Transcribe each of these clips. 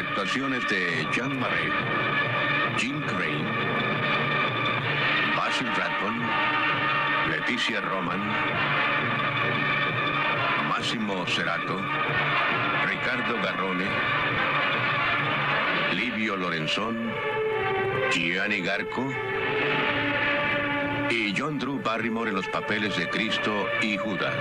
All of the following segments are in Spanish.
actuaciones de Jean Marais, Jean Crane, Basil Rathbone, Leticia Roman, Massimo Cerato, Ricardo Garrone, Livio Lorenzon, Gianni Garco y John Drew Barrymore en los papeles de Cristo y Judas.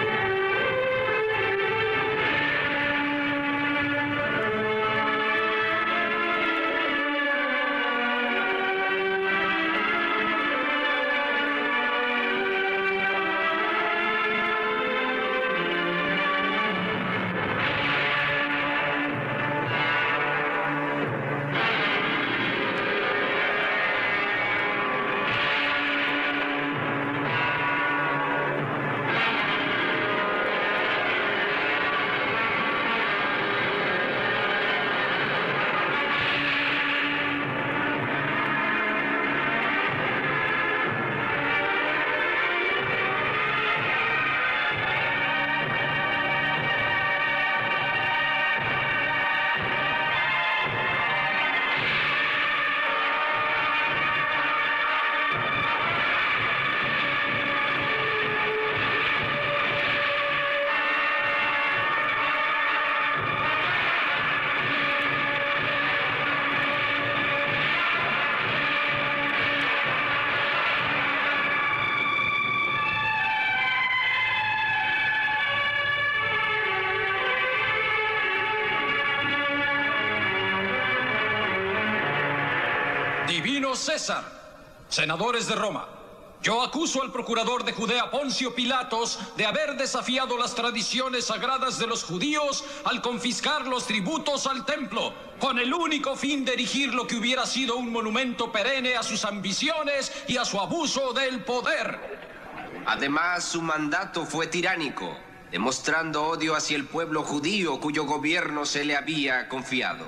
Divino César, senadores de Roma, yo acuso al procurador de Judea Poncio Pilatos de haber desafiado las tradiciones sagradas de los judíos al confiscar los tributos al templo, con el único fin de erigir lo que hubiera sido un monumento perenne a sus ambiciones y a su abuso del poder. Además, su mandato fue tiránico, demostrando odio hacia el pueblo judío cuyo gobierno se le había confiado.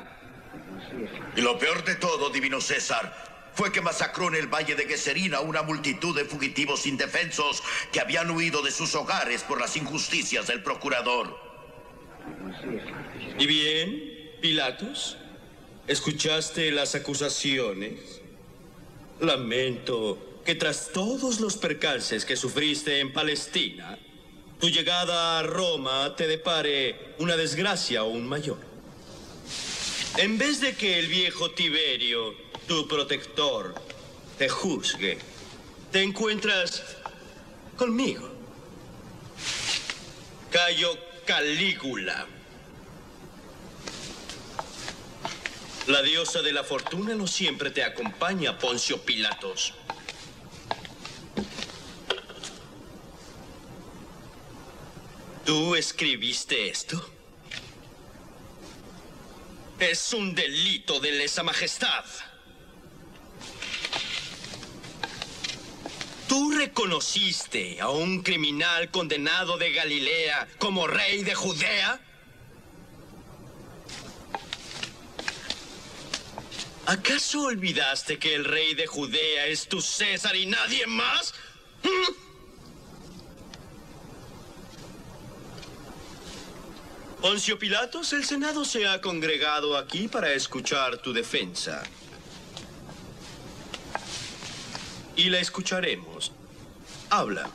Y lo peor de todo, Divino César, fue que masacró en el valle de Gesserina una multitud de fugitivos indefensos que habían huido de sus hogares por las injusticias del procurador. ¿Y bien, Pilatos? ¿Escuchaste las acusaciones? Lamento que tras todos los percances que sufriste en Palestina, tu llegada a Roma te depare una desgracia aún mayor. En vez de que el viejo Tiberio, tu protector, te juzgue, te encuentras conmigo. Cayo Calígula. La diosa de la fortuna no siempre te acompaña, Poncio Pilatos. ¿Tú escribiste esto? Es un delito de lesa majestad. ¿Tú reconociste a un criminal condenado de Galilea como rey de Judea? ¿Acaso olvidaste que el rey de Judea es tu César y nadie más? Poncio Pilatos, el Senado se ha congregado aquí para escuchar tu defensa. Y la escucharemos. Habla.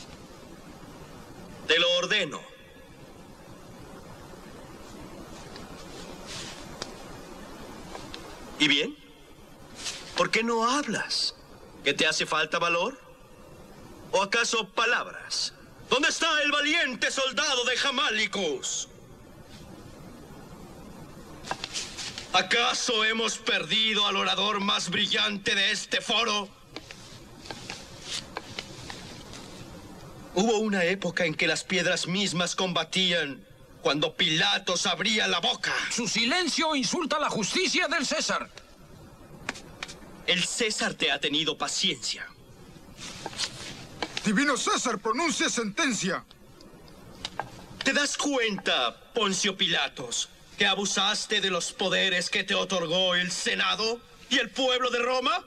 Te lo ordeno. ¿Y bien? ¿Por qué no hablas? ¿Que te hace falta valor? ¿O acaso palabras? ¿Dónde está el valiente soldado de Jamálicos? ¿Acaso hemos perdido al orador más brillante de este foro? Hubo una época en que las piedras mismas combatían cuando Pilatos abría la boca. Su silencio insulta la justicia del César. El César te ha tenido paciencia. Divino César, pronuncia sentencia. ¿Te das cuenta, Poncio Pilatos, que abusaste de los poderes que te otorgó el Senado y el pueblo de Roma?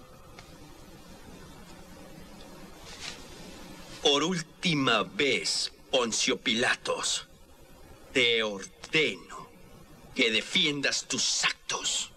Por última vez, Poncio Pilatos, te ordeno que defiendas tus actos.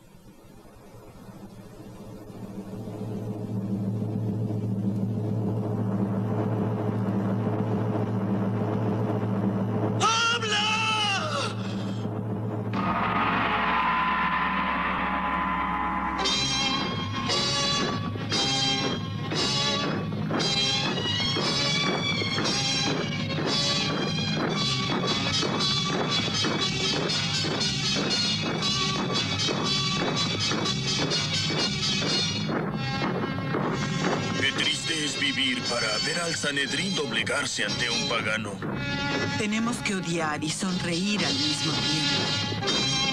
Qué triste es vivir para ver al Sanedrín doblegarse ante un pagano. Tenemos que odiar y sonreír al mismo tiempo.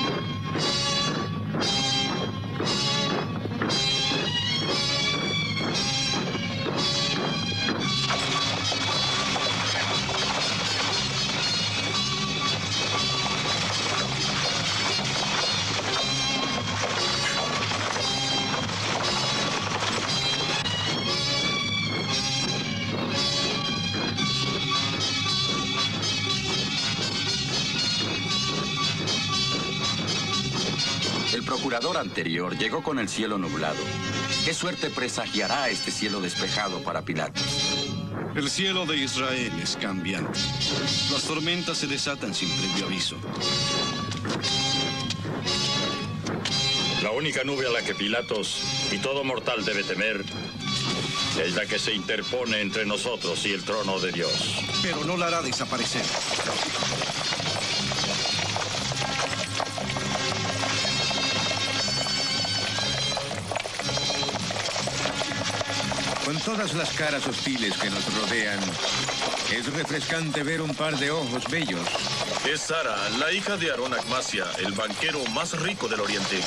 El procurador anterior llegó con el cielo nublado. ¿Qué suerte presagiará este cielo despejado para Pilatos? El cielo de Israel es cambiante. Las tormentas se desatan sin previo aviso. La única nube a la que Pilatos y todo mortal debe temer es la que se interpone entre nosotros y el trono de Dios. Pero no la hará desaparecer. Con todas las caras hostiles que nos rodean, es refrescante ver un par de ojos bellos. Es Sara, la hija de Aarón Acmasia, el banquero más rico del Oriente.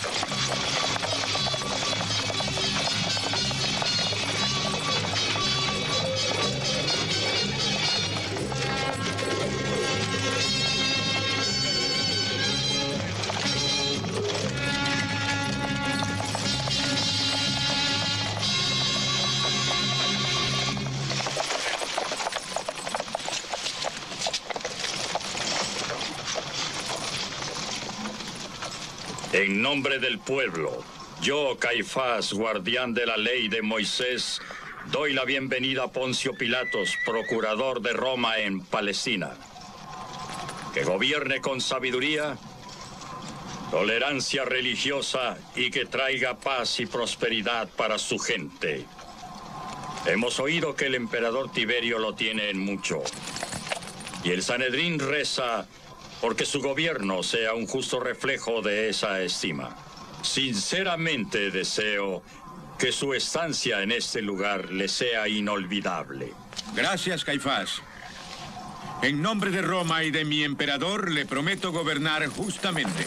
En nombre del pueblo, yo, Caifás, guardián de la ley de Moisés, doy la bienvenida a Poncio Pilatos, procurador de Roma en Palestina. Que gobierne con sabiduría, tolerancia religiosa y que traiga paz y prosperidad para su gente. Hemos oído que el emperador Tiberio lo tiene en mucho. Y el Sanedrín reza porque su gobierno sea un justo reflejo de esa estima. Sinceramente deseo que su estancia en este lugar le sea inolvidable. Gracias, Caifás. En nombre de Roma y de mi emperador, le prometo gobernar justamente.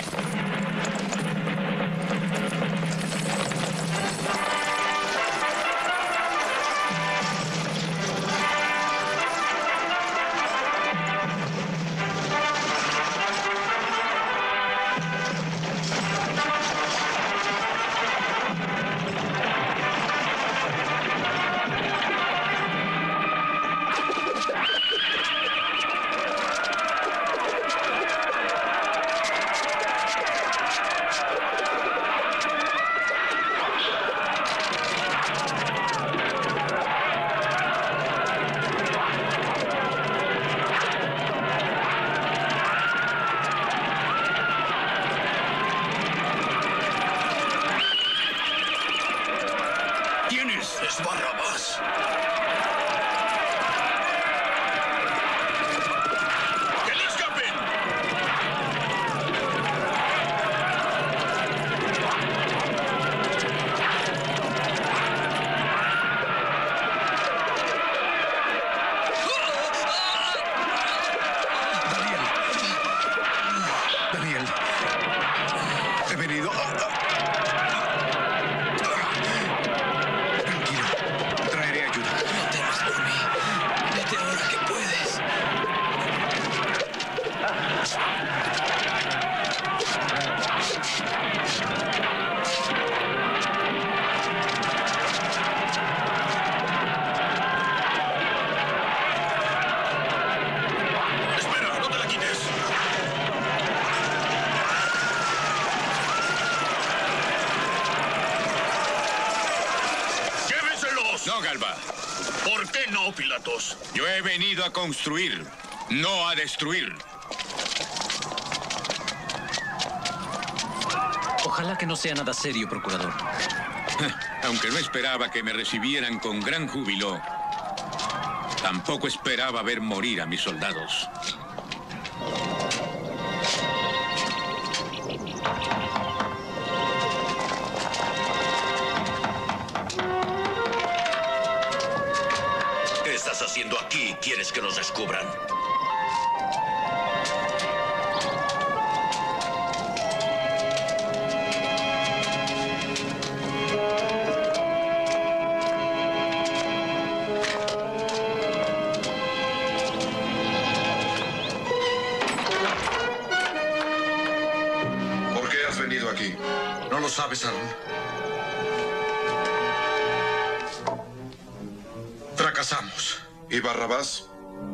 ¡Es Barrabás! ¡Que le escapen! Daniel, he venido Tranquilo, traeré ayuda. Galba. ¿Por qué no, Pilatos? Yo he venido a construir, no a destruir. Ojalá que no sea nada serio, procurador. Aunque no esperaba que me recibieran con gran júbilo, tampoco esperaba ver morir a mis soldados. ¿Qué estás haciendo aquí? ¿Quieres que nos descubran? ¿Por qué has venido aquí? ¿No lo sabes aún? Fracasamos. ¿Y Barrabás?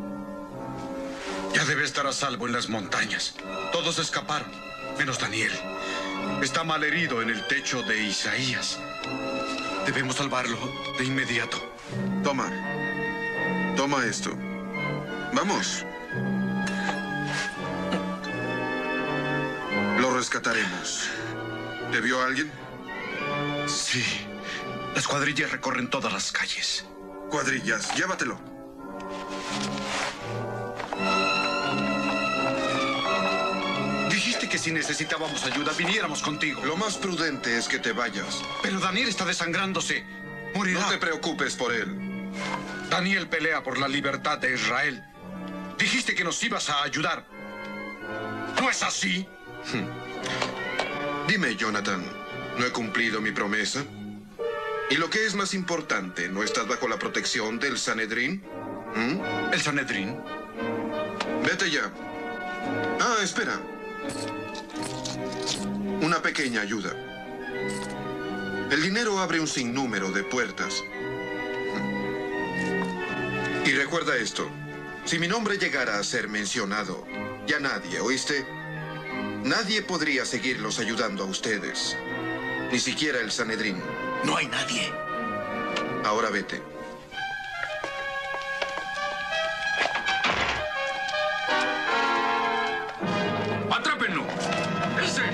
Ya debe estar a salvo en las montañas. Todos escaparon, menos Daniel. Está malherido en el techo de Isaías. Debemos salvarlo de inmediato. Toma. Toma esto. Vamos. Lo rescataremos. ¿Te vio alguien? Sí. Las cuadrillas recorren todas las calles. Cuadrillas, llévatelo. Dijiste que si necesitábamos ayuda, viniéramos contigo. Lo más prudente es que te vayas. Pero Daniel está desangrándose. Morirá. No te preocupes por él. Daniel pelea por la libertad de Israel. Dijiste que nos ibas a ayudar. ¿No es así? Dime, Jonathan, ¿no he cumplido mi promesa? Y lo que es más importante, ¿no estás bajo la protección del Sanedrín? ¿El Sanedrín? Vete ya. Ah, espera. Una pequeña ayuda. El dinero abre un sinnúmero de puertas. Y recuerda esto. Si mi nombre llegara a ser mencionado, ya nadie, ¿oíste? Nadie podría seguirlos ayudando a ustedes. Ni siquiera el Sanedrín. No hay nadie. Ahora vete. ¡Atrápenlo! ¡Ese!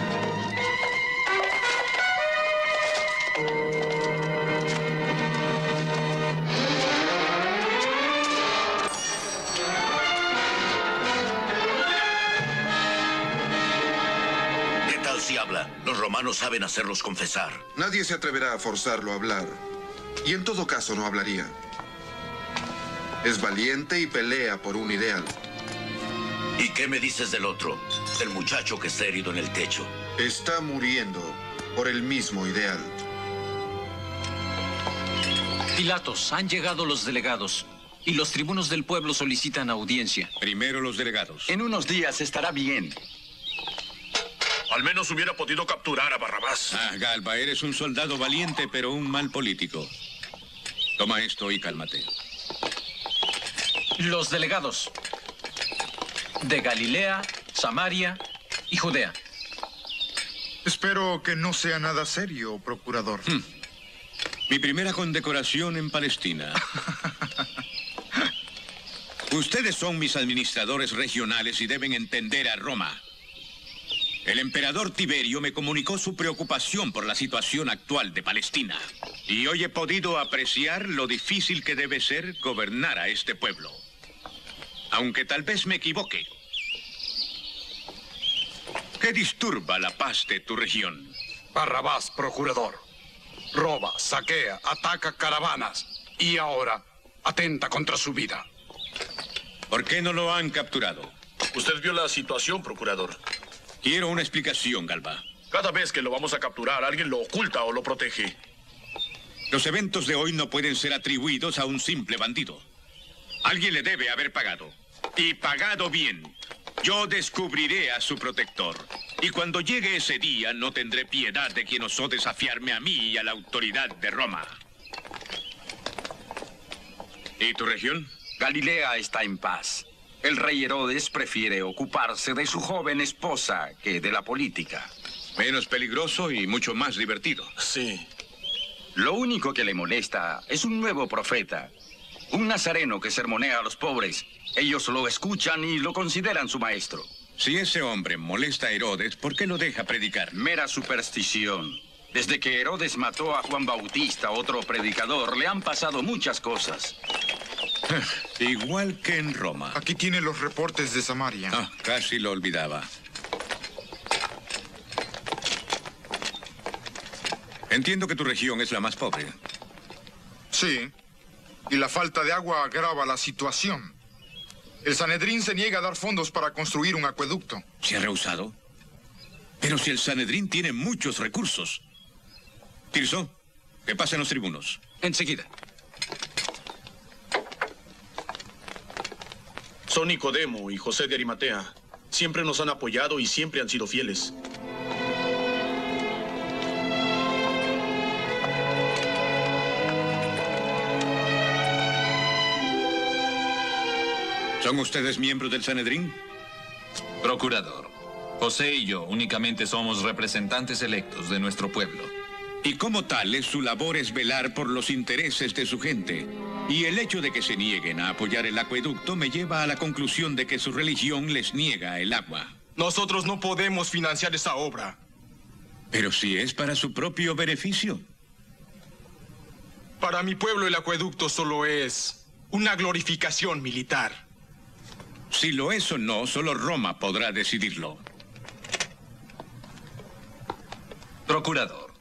¿Qué tal si habla? Los romanos saben hacerlos confesar. Nadie se atreverá a forzarlo a hablar. Y en todo caso no hablaría. Es valiente y pelea por un ideal. ¿Y qué me dices del otro? Del muchacho que está herido en el techo. Está muriendo por el mismo ideal. Pilatos, han llegado los delegados. Y los tribunos del pueblo solicitan audiencia. Primero los delegados. En unos días estará bien. Al menos hubiera podido capturar a Barrabás. Ah, Galba, eres un soldado valiente, pero un mal político. Toma esto y cálmate. Los delegados de Galilea, Samaria y Judea. Espero que no sea nada serio, procurador. Mi primera condecoración en Palestina. Ustedes son mis administradores regionales y deben entender a Roma. El emperador Tiberio me comunicó su preocupación por la situación actual de Palestina. Y hoy he podido apreciar lo difícil que debe ser gobernar a este pueblo. Aunque tal vez me equivoque. ¿Qué disturba la paz de tu región? Barrabás, procurador. Roba, saquea, ataca caravanas. Y ahora atenta contra su vida. ¿Por qué no lo han capturado? Usted vio la situación, procurador. Quiero una explicación, Galba. Cada vez que lo vamos a capturar, alguien lo oculta o lo protege. Los eventos de hoy no pueden ser atribuidos a un simple bandido. Alguien le debe haber pagado. Y pagado bien. Yo descubriré a su protector. Y cuando llegue ese día, no tendré piedad de quien osó desafiarme a mí y a la autoridad de Roma. ¿Y tu región? Galilea está en paz. El rey Herodes prefiere ocuparse de su joven esposa que de la política. Menos peligroso y mucho más divertido. Sí. Lo único que le molesta es un nuevo profeta. Un nazareno que sermonea a los pobres. Ellos lo escuchan y lo consideran su maestro. Si ese hombre molesta a Herodes, ¿por qué lo deja predicar? Mera superstición. Desde que Herodes mató a Juan Bautista, otro predicador, le han pasado muchas cosas. Igual que en Roma. Aquí tiene los reportes de Samaria. Ah, casi lo olvidaba. Entiendo que tu región es la más pobre. Sí, y la falta de agua agrava la situación. El Sanedrín se niega a dar fondos para construir un acueducto. ¿Se ha rehusado? Pero si el Sanedrín tiene muchos recursos. Tirso, que pasen los tribunos. Enseguida. Son Nicodemo y José de Arimatea. Siempre nos han apoyado y siempre han sido fieles. ¿Son ustedes miembros del Sanedrín? Procurador, José y yo únicamente somos representantes electos de nuestro pueblo. Y como tales, su labor es velar por los intereses de su gente. Y el hecho de que se nieguen a apoyar el acueducto me lleva a la conclusión de que su religión les niega el agua. Nosotros no podemos financiar esa obra. Pero si es para su propio beneficio. Para mi pueblo el acueducto solo es una glorificación militar. Si lo es o no, solo Roma podrá decidirlo. Procurador,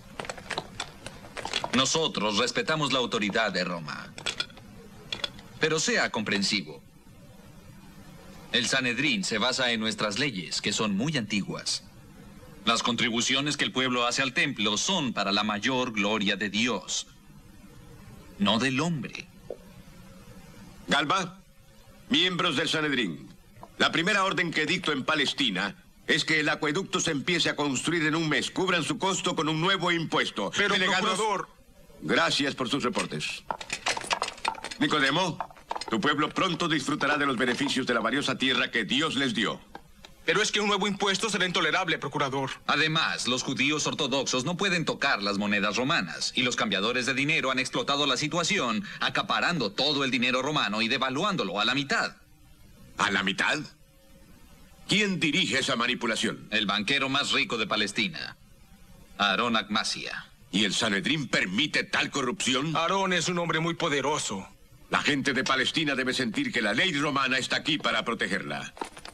nosotros respetamos la autoridad de Roma. Pero sea comprensivo. El Sanedrín se basa en nuestras leyes, que son muy antiguas. Las contribuciones que el pueblo hace al templo son para la mayor gloria de Dios, no del hombre. Galba, miembros del Sanedrín, la primera orden que dicto en Palestina es que el acueducto se empiece a construir en un mes. Cubran su costo con un nuevo impuesto. Pero, Delegados, procurador... Gracias por sus reportes. Nicodemo, tu pueblo pronto disfrutará de los beneficios de la valiosa tierra que Dios les dio. Pero es que un nuevo impuesto será intolerable, procurador. Además, los judíos ortodoxos no pueden tocar las monedas romanas, y los cambiadores de dinero han explotado la situación, acaparando todo el dinero romano y devaluándolo a la mitad. ¿A la mitad? ¿Quién dirige esa manipulación? El banquero más rico de Palestina, Aarón Agmasia. ¿Y el Sanedrín permite tal corrupción? Aarón es un hombre muy poderoso. La gente de Palestina debe sentir que la ley romana está aquí para protegerla.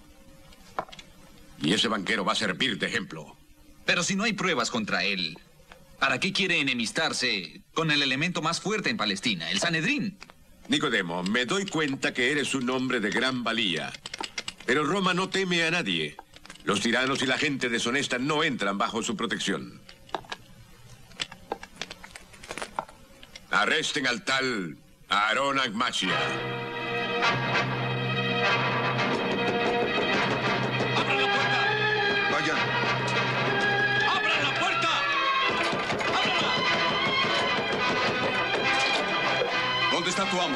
Y ese banquero va a servir de ejemplo. Pero si no hay pruebas contra él, ¿para qué quiere enemistarse con el elemento más fuerte en Palestina, el Sanedrín? Nicodemo, me doy cuenta que eres un hombre de gran valía. Pero Roma no teme a nadie. Los tiranos y la gente deshonesta no entran bajo su protección. Arresten al tal Aarón Agmasia. ¡Abran la puerta! Vayan. ¡Abran la puerta! ¡Ábranla! ¿Dónde está tu amo?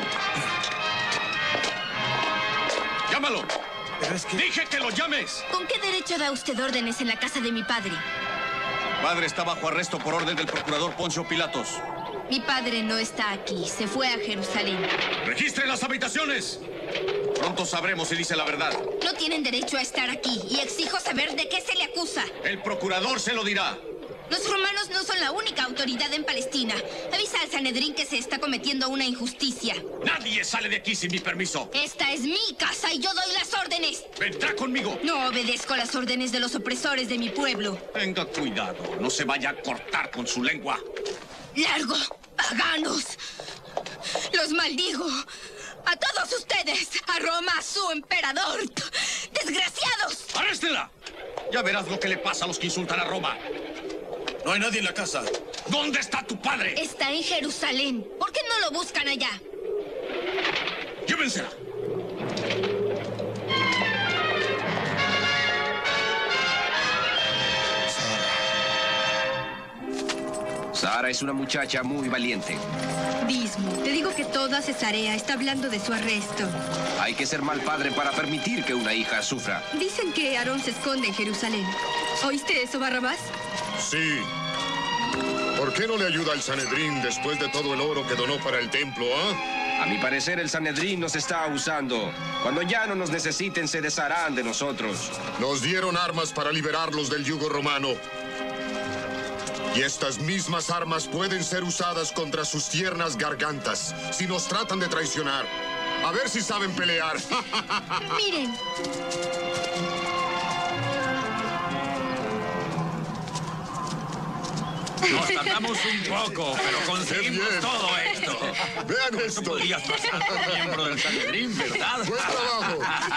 ¡Llámalo! Pero es que... ¡Dije que lo llames! ¿Con qué derecho da usted órdenes en la casa de mi padre? Padre está bajo arresto por orden del procurador Poncio Pilatos. Mi padre no está aquí, se fue a Jerusalén. ¡Registren las habitaciones! Pronto sabremos si dice la verdad. No tienen derecho a estar aquí y exijo saber de qué se le acusa. El procurador se lo dirá. Los romanos no son la única autoridad en Palestina. Avisa al Sanedrín que se está cometiendo una injusticia. ¡Nadie sale de aquí sin mi permiso! Esta es mi casa y yo doy las órdenes. ¡Vendrá conmigo! No obedezco las órdenes de los opresores de mi pueblo. Tenga cuidado, no se vaya a cortar con su lengua. ¡Largo, paganos! ¡Los maldigo! ¡A todos ustedes! ¡A Roma, a su emperador! ¡Desgraciados! ¡Arréstela! Ya verás lo que le pasa a los que insultan a Roma. No hay nadie en la casa. ¿Dónde está tu padre? Está en Jerusalén. ¿Por qué no lo buscan allá? ¡Llévensela! Sara es una muchacha muy valiente. Dismo, te digo que toda Cesarea está hablando de su arresto. Hay que ser mal padre para permitir que una hija sufra. Dicen que Aarón se esconde en Jerusalén. ¿Oíste eso, Barrabás? Sí. ¿Por qué no le ayuda al Sanedrín después de todo el oro que donó para el templo, A mi parecer, el Sanedrín nos está usando. Cuando ya no nos necesiten, se desharán de nosotros. Nos dieron armas para liberarlos del yugo romano. Y estas mismas armas pueden ser usadas contra sus tiernas gargantas si nos tratan de traicionar. A ver si saben pelear. Miren. Nos tardamos un poco, pero conseguimos todo esto. Vean esto. No podrías pasar por miembro del Sanedrín, ¿verdad? Buen trabajo.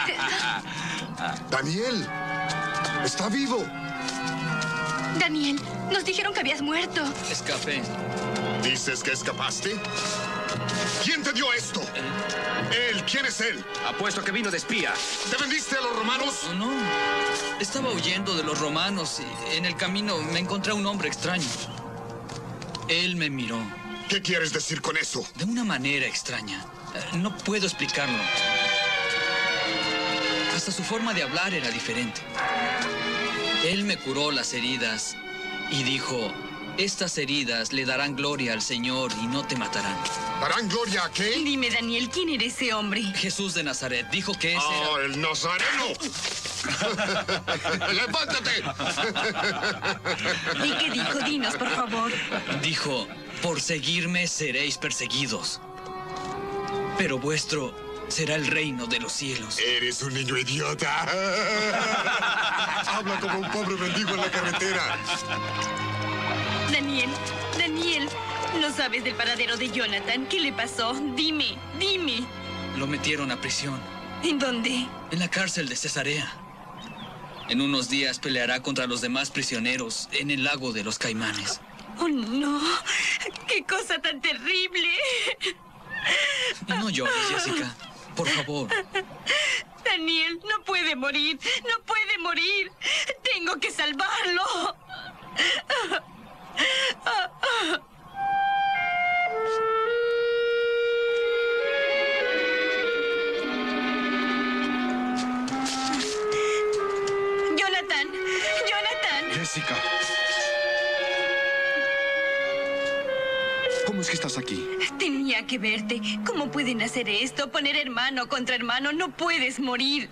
Daniel, está vivo. Daniel, nos dijeron que habías muerto. Escapé. ¿Dices que escapaste? ¿Quién te dio esto? Él. ¿Quién es él? Apuesto que vino de espía. ¿Te vendiste a los romanos? No. Estaba huyendo de los romanos y en el camino me encontré a un hombre extraño. Él me miró. ¿Qué quieres decir con eso? De una manera extraña. No puedo explicarlo. Hasta su forma de hablar era diferente. Él me curó las heridas y dijo: estas heridas le darán gloria al Señor y no te matarán. ¿Darán gloria a qué? Dime, Daniel, ¿quién era ese hombre? Jesús de Nazaret. Dijo que ese era... el nazareno! ¡Levántate! ¿Y qué dijo? Dinos, por favor. Dijo: por seguirme seréis perseguidos, pero vuestro será el reino de los cielos. Eres un niño idiota. Habla como un pobre mendigo en la carretera. Daniel, ¿no sabes del paradero de Jonathan? ¿Qué le pasó? Dime. Lo metieron a prisión. ¿En dónde? En la cárcel de Cesarea. En unos días peleará contra los demás prisioneros en el lago de los Caimanes. ¡Oh, no! ¡Qué cosa tan terrible! No llores, Jessica. Por favor. Daniel, no puede morir. No puede morir. Tengo que salvarlo. Jonathan. Jessica. ¿Cómo es que estás aquí? Tenía que verte. ¿Cómo pueden hacer esto? Poner hermano contra hermano. No puedes morir.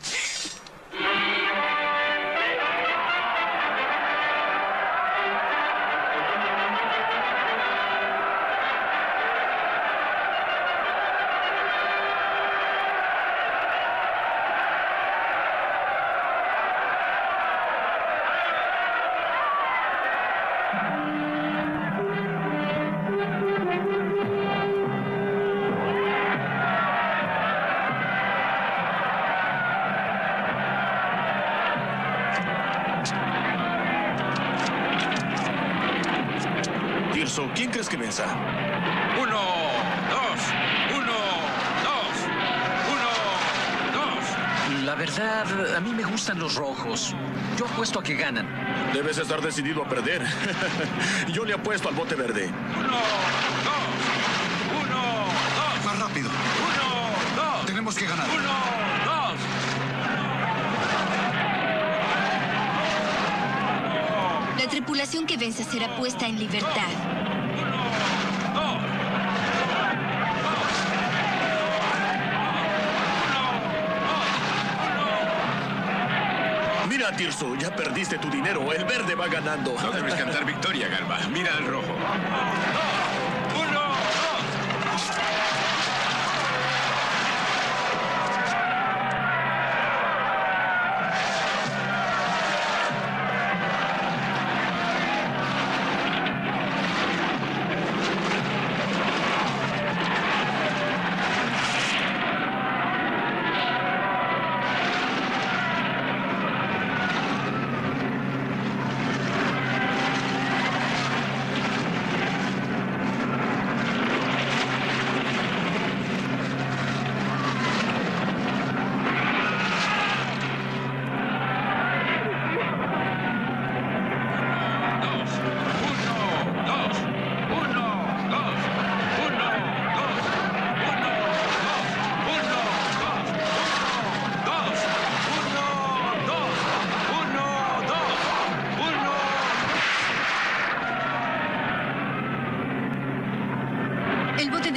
¿Quién crees que venza? 1, 2, 1, 2, 1, 2. La verdad, a mí me gustan los rojos. Yo apuesto a que ganan. Debes estar decidido a perder. Yo le apuesto al bote verde. 1, 2, 1, 2. Más rápido. 1, 2. Tenemos que ganar. 1, 2. La tripulación que venza será puesta en libertad. Mira, Tirso, ya perdiste tu dinero. El verde va ganando. No debes cantar victoria, Garba. Mira al rojo.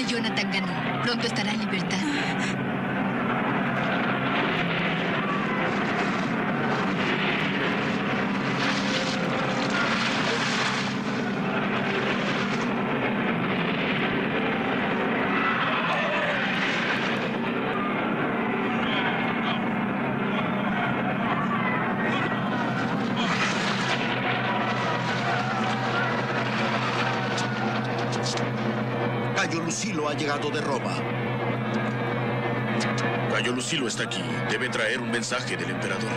Jonathan ganó. Pronto estará en libertad. Cayo Lucilo ha llegado de Roma. Cayo Lucilo está aquí. Debe traer un mensaje del emperador.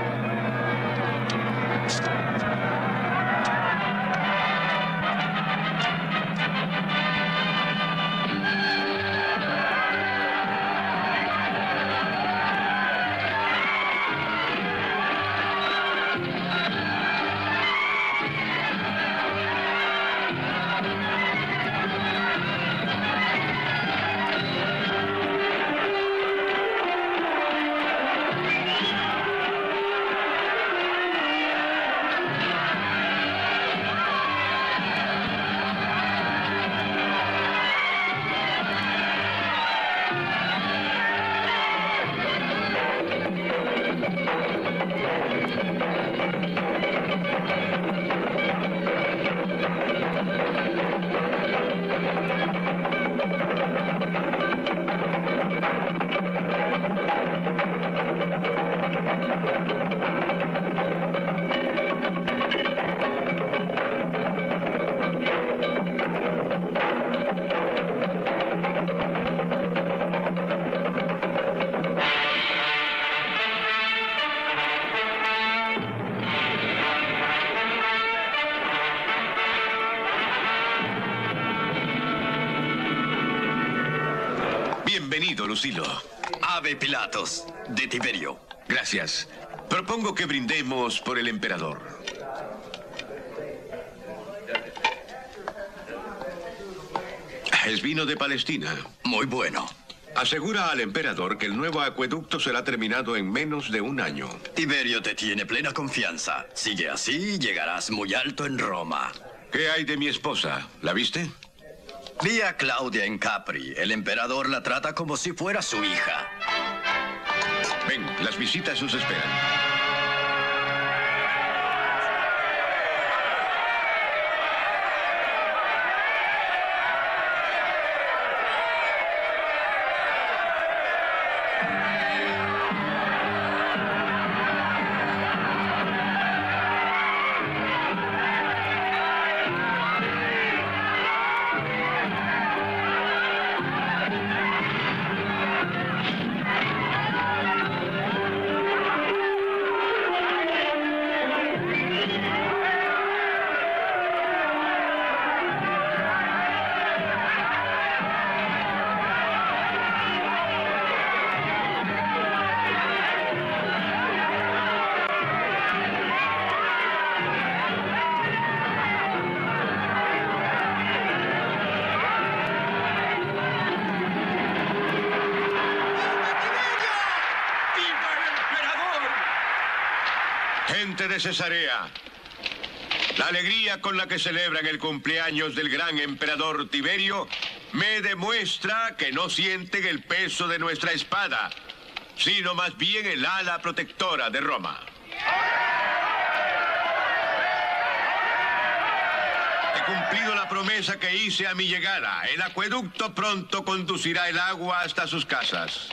Bienvenido, Lucilo. Ave Pilatos, de Tiberio. Gracias. Propongo que brindemos por el emperador. Es vino de Palestina. Muy bueno. Asegura al emperador que el nuevo acueducto será terminado en menos de un año. Tiberio te tiene plena confianza. Sigue así y llegarás muy alto en Roma. ¿Qué hay de mi esposa? ¿La viste? Vi a Claudia en Capri. El emperador la trata como si fuera su hija. Ven, las visitas os esperan. Gente de Cesarea, la alegría con la que celebran el cumpleaños del gran emperador Tiberio me demuestra que no sienten el peso de nuestra espada, sino más bien el ala protectora de Roma. He cumplido la promesa que hice a mi llegada. El acueducto pronto conducirá el agua hasta sus casas.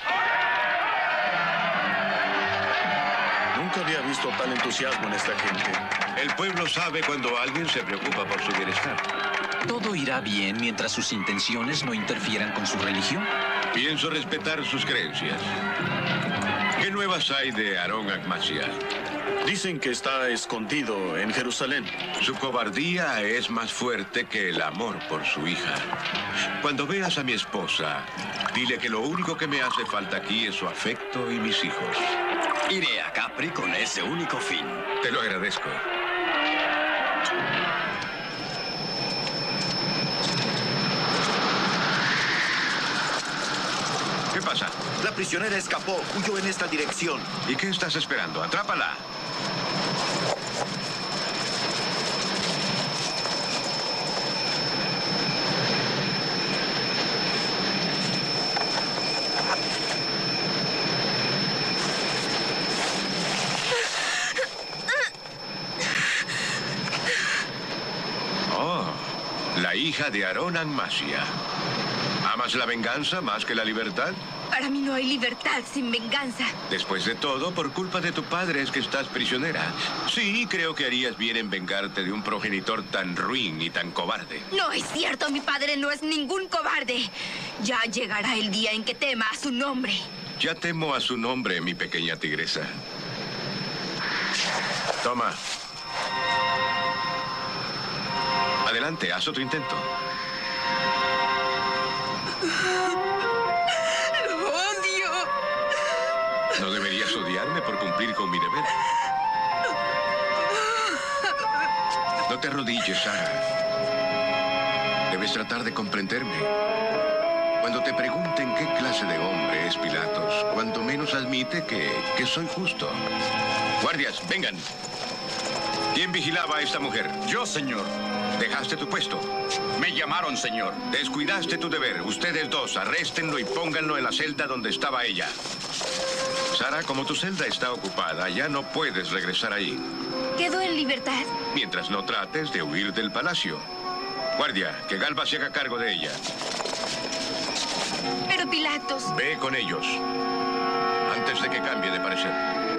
Nunca había visto tal entusiasmo en esta gente. El pueblo sabe cuando alguien se preocupa por su bienestar. ¿Todo irá bien mientras sus intenciones no interfieran con su religión? Pienso respetar sus creencias. ¿Qué nuevas hay de Aarón Agmasia? Dicen que está escondido en Jerusalén. Su cobardía es más fuerte que el amor por su hija. Cuando veas a mi esposa, dile que lo único que me hace falta aquí es su afecto y mis hijos. Iré a Capri con ese único fin. Te lo agradezco. ¿Qué pasa? La prisionera escapó, huyó en esta dirección. ¿Y qué estás esperando? ¡Atrápala! La hija de Aarón Anmasia. ¿Amas la venganza más que la libertad? Para mí no hay libertad sin venganza. Después de todo, por culpa de tu padre es que estás prisionera. Sí, creo que harías bien en vengarte de un progenitor tan ruin y tan cobarde. No es cierto, mi padre no es ningún cobarde. Ya llegará el día en que tema a su nombre. Ya temo a su nombre, mi pequeña tigresa. Toma. Adelante, haz otro intento. Lo odio. No deberías odiarme por cumplir con mi deber. No te arrodilles, Sara. Debes tratar de comprenderme. Cuando te pregunten qué clase de hombre es Pilatos, cuanto menos admite que soy justo. Guardias, vengan. ¿Quién vigilaba a esta mujer? Yo, señor. ¿Dejaste tu puesto? Me llamaron, señor. Descuidaste tu deber. Ustedes dos, arréstenlo y pónganlo en la celda donde estaba ella. Sara, como tu celda está ocupada, ya no puedes regresar ahí. ¿Quedó en libertad? Mientras no trates de huir del palacio. Guardia, que Galba se haga cargo de ella. Pero Pilatos... Ve con ellos. Antes de que cambie de parecer.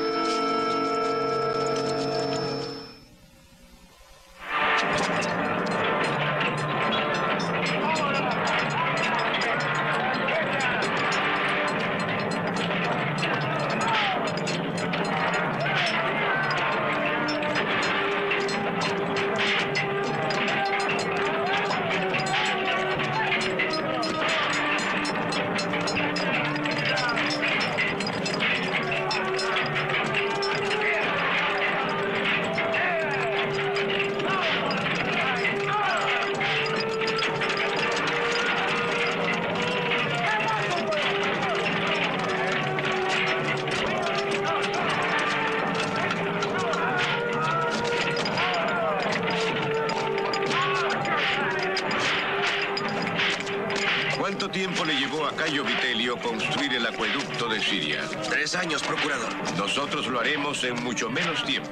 ¿Cuánto tiempo le llevó a Cayo Vitelio construir el acueducto de Siria? 3 años, procurador. Nosotros lo haremos en mucho menos tiempo.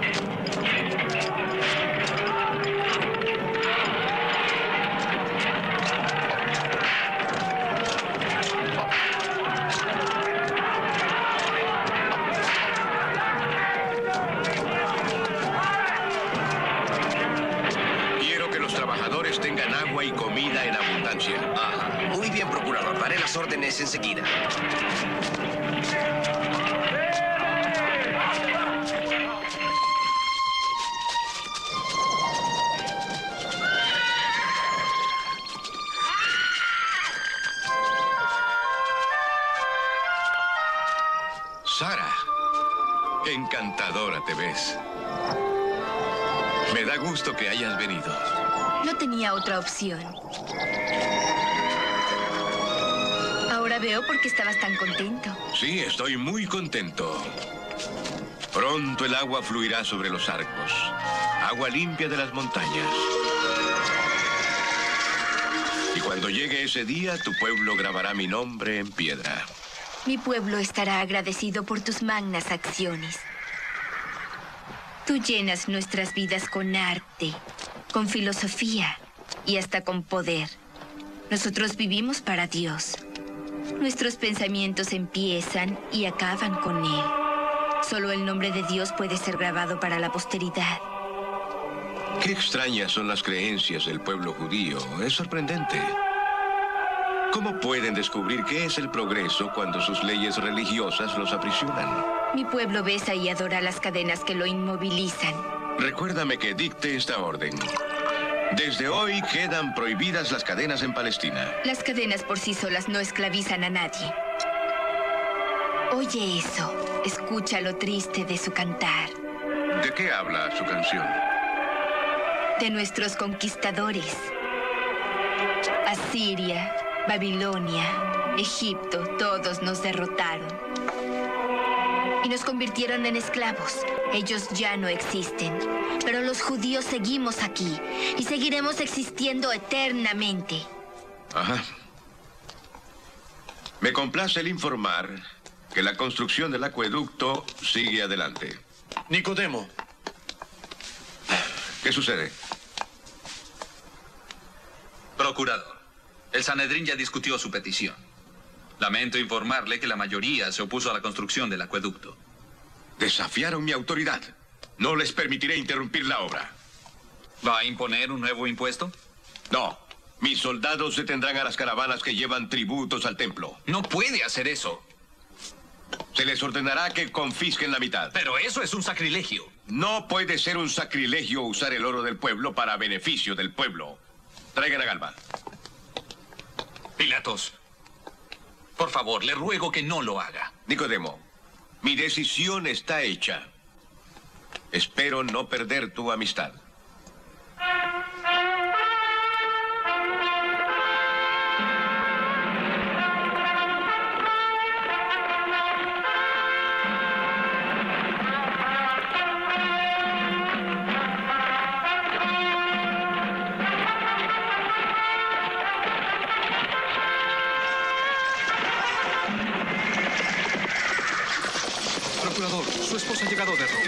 Quiero que los trabajadores tengan agua y comida en abundancia. Muy bien, procurador. Daré las órdenes enseguida. Sara, qué encantadora te ves. Me da gusto que hayas venido. No tenía otra opción. Ahora veo por qué estabas tan contento. Sí, estoy muy contento. Pronto el agua fluirá sobre los arcos. Agua limpia de las montañas. Y cuando llegue ese día, tu pueblo grabará mi nombre en piedra. Mi pueblo estará agradecido por tus magnas acciones. Tú llenas nuestras vidas con arte, con filosofía y hasta con poder. Nosotros vivimos para Dios. Nuestros pensamientos empiezan y acaban con Él. Solo el nombre de Dios puede ser grabado para la posteridad. Qué extrañas son las creencias del pueblo judío. Es sorprendente. ¿Cómo pueden descubrir qué es el progreso cuando sus leyes religiosas los aprisionan? Mi pueblo besa y adora las cadenas que lo inmovilizan. Recuérdame que dicte esta orden. Desde hoy quedan prohibidas las cadenas en Palestina. Las cadenas por sí solas no esclavizan a nadie. Oye eso. Escucha lo triste de su cantar. ¿De qué habla su canción? De nuestros conquistadores. Asiria, Babilonia, Egipto, todos nos derrotaron. Y nos convirtieron en esclavos. Ellos ya no existen. Pero los judíos seguimos aquí y seguiremos existiendo eternamente. Ajá. Me complace el informar que la construcción del acueducto sigue adelante. Nicodemo. ¿Qué sucede? Procurador, el Sanedrín ya discutió su petición. Lamento informarle que la mayoría se opuso a la construcción del acueducto. Desafiaron mi autoridad. No les permitiré interrumpir la obra. ¿Va a imponer un nuevo impuesto? No. Mis soldados detendrán a las caravanas que llevan tributos al templo. No puede hacer eso. Se les ordenará que confisquen la mitad. Pero eso es un sacrilegio. No puede ser un sacrilegio usar el oro del pueblo para beneficio del pueblo. Traigan a Galba. Pilatos, por favor, le ruego que no lo haga. Nicodemo, mi decisión está hecha. Espero no perder tu amistad. Procurador, su esposa ha llegado de Roma.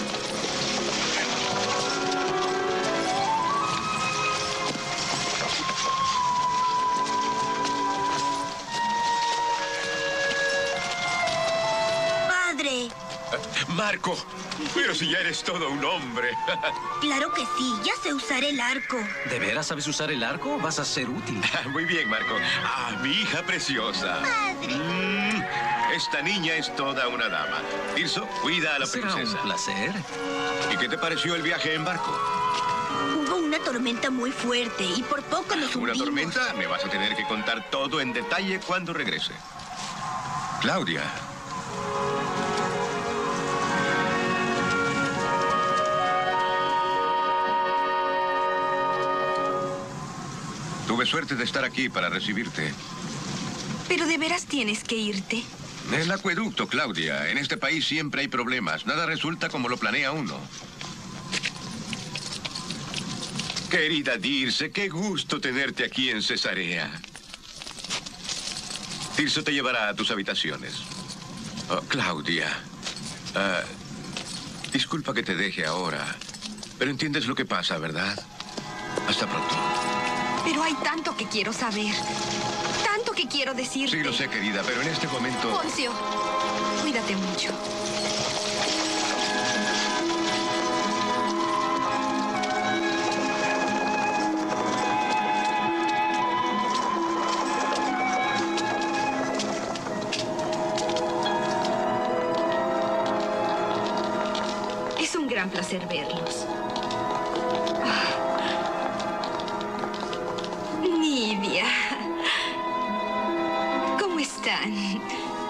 ¡Padre! Marco, pero si ya eres todo un hombre. Claro que sí, ya sé usar el arco. ¿De veras sabes usar el arco? Vas a ser útil. Muy bien, Marco. Ah, mi hija preciosa. Esta niña es toda una dama. Tirso, cuida a la princesa. Será un placer. ¿Y qué te pareció el viaje en barco? Hubo una tormenta muy fuerte y por poco nos hundimos. ¿Una tormenta? Me vas a tener que contar todo en detalle cuando regrese. Claudia. Tuve suerte de estar aquí para recibirte. Pero de veras tienes que irte. El acueducto, Claudia. En este país siempre hay problemas. Nada resulta como lo planea uno. Querida Dirce, qué gusto tenerte aquí en Cesarea. Tirso te llevará a tus habitaciones. Oh, Claudia. Disculpa que te deje ahora, pero entiendes lo que pasa, ¿verdad? Hasta pronto. Pero hay tanto que quiero saber. Tanto que quiero decirte. Sí, lo sé, querida, pero en este momento... Poncio, cuídate mucho. Es un gran placer verlos. Nidia. ¿Cómo están?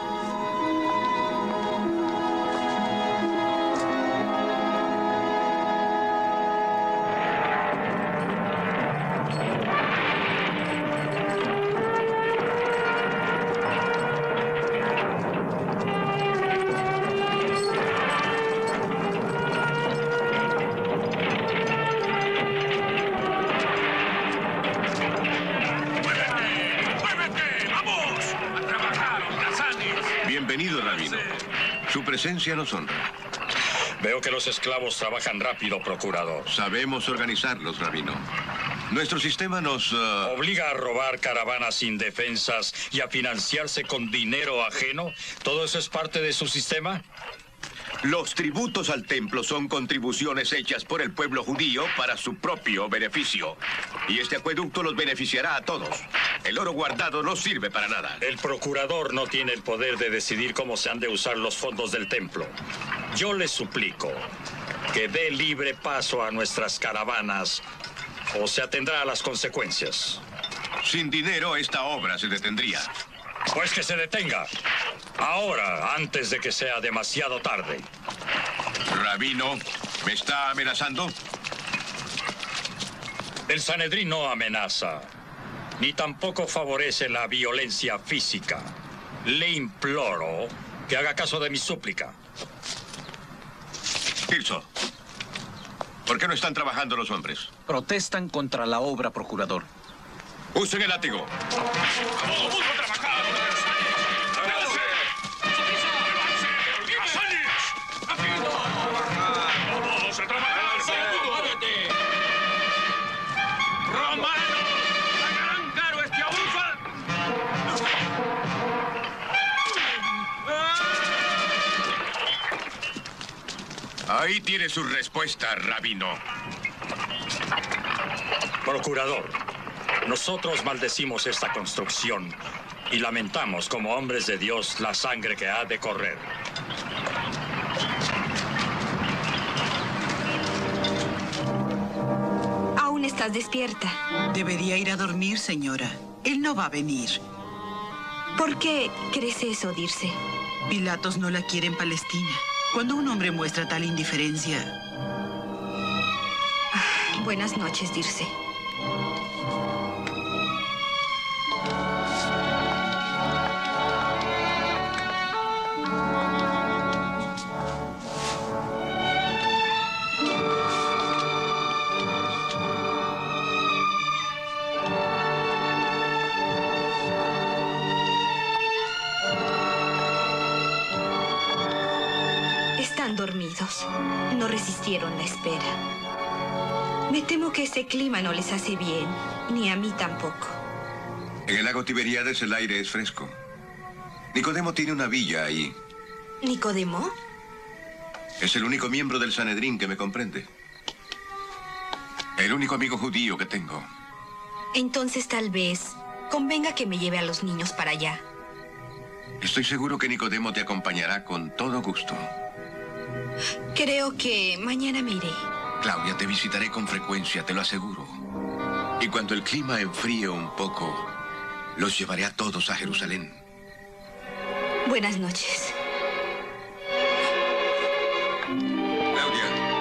Bienvenido, Rabino. Su presencia nos honra. Veo que los esclavos trabajan rápido, procurador. Sabemos organizarlos, Rabino. Nuestro sistema nos... ¿Obliga a robar caravanas indefensas y a financiarse con dinero ajeno? ¿Todo eso es parte de su sistema? Los tributos al templo son contribuciones hechas por el pueblo judío para su propio beneficio. Y este acueducto los beneficiará a todos. El oro guardado no sirve para nada. El procurador no tiene el poder de decidir cómo se han de usar los fondos del templo. Yo le suplico que dé libre paso a nuestras caravanas o se atendrá a las consecuencias. Sin dinero, esta obra se detendría. Pues que se detenga. Ahora, antes de que sea demasiado tarde. Rabino, ¿me está amenazando? El Sanedrín no amenaza, ni tampoco favorece la violencia física. Le imploro que haga caso de mi súplica. Tirso, ¿por qué no están trabajando los hombres? Protestan contra la obra, procurador. ¡Usen el látigo! ¡Vamos a trabajar! ¡Vamos a trabajar! ¡Romanos! Ahí tiene su respuesta, rabino. Procurador, nosotros maldecimos esta construcción y lamentamos como hombres de Dios la sangre que ha de correr. Aún estás despierta. Debería ir a dormir, señora. Él no va a venir. ¿Por qué crees eso, Dirce? Pilatos no la quiere en Palestina. Cuando un hombre muestra tal indiferencia... Buenas noches, Dirce. Están dormidos. No resistieron la espera. Me temo que ese clima no les hace bien, ni a mí tampoco. En el lago Tiberíades el aire es fresco. Nicodemo tiene una villa ahí. ¿Nicodemo? Es el único miembro del Sanedrín que me comprende. El único amigo judío que tengo. Entonces tal vez convenga que me lleve a los niños para allá. Estoy seguro que Nicodemo te acompañará con todo gusto. Creo que mañana me iré. Claudia, te visitaré con frecuencia, te lo aseguro. Y cuando el clima enfríe un poco, los llevaré a todos a Jerusalén. Buenas noches. Claudia.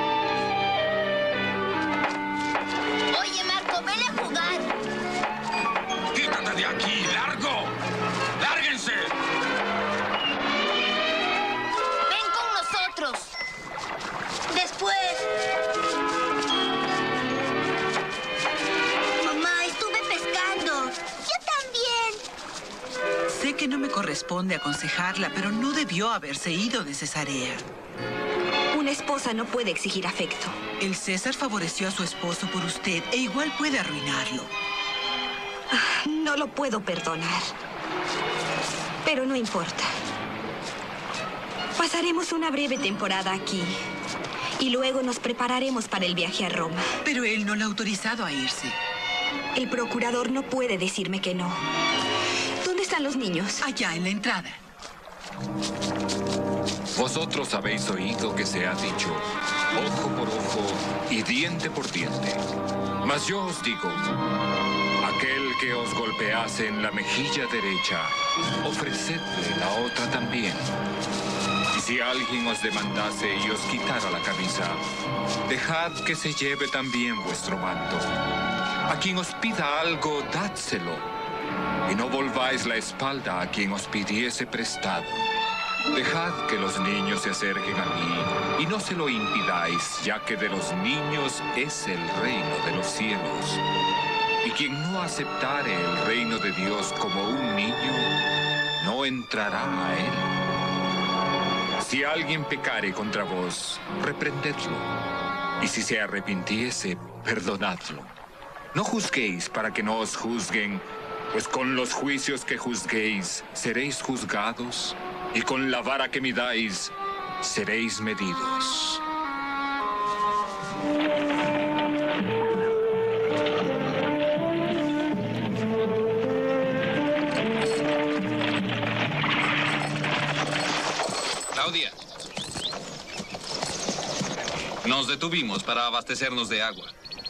Oye, Marco, ven a jugar. ¡Quítate de aquí! ¡Largo! ¡Lárguense! Ven con nosotros. Después. Mamá, estuve pescando. Yo también. Sé que no me corresponde aconsejarla, pero no debió haberse ido de Cesarea. Una esposa no puede exigir afecto. El César favoreció a su esposo por usted e igual puede arruinarlo. No lo puedo perdonar. Pero no importa. Pasaremos una breve temporada aquí. Y luego nos prepararemos para el viaje a Roma. Pero él no le ha autorizado a irse. El procurador no puede decirme que no. ¿Dónde están los niños? Allá, en la entrada. Vosotros habéis oído que se ha dicho, ojo por ojo y diente por diente. Mas yo os digo, aquel que os golpease en la mejilla derecha, ofrecedle la otra también. Y si alguien os demandase y os quitara la camisa, dejad que se lleve también vuestro manto. A quien os pida algo, dádselo. Y no volváis la espalda a quien os pidiese prestado. Dejad que los niños se acerquen a mí y no se lo impidáis, ya que de los niños es el reino de los cielos. Y quien no aceptare el reino de Dios como un niño, no entrará a él. Si alguien pecare contra vos, reprendedlo. Y si se arrepintiese, perdonadlo. No juzguéis para que no os juzguen, pues con los juicios que juzguéis, seréis juzgados, y con la vara que midáis, seréis medidos. Claudia. Nos detuvimos para abastecernos de agua.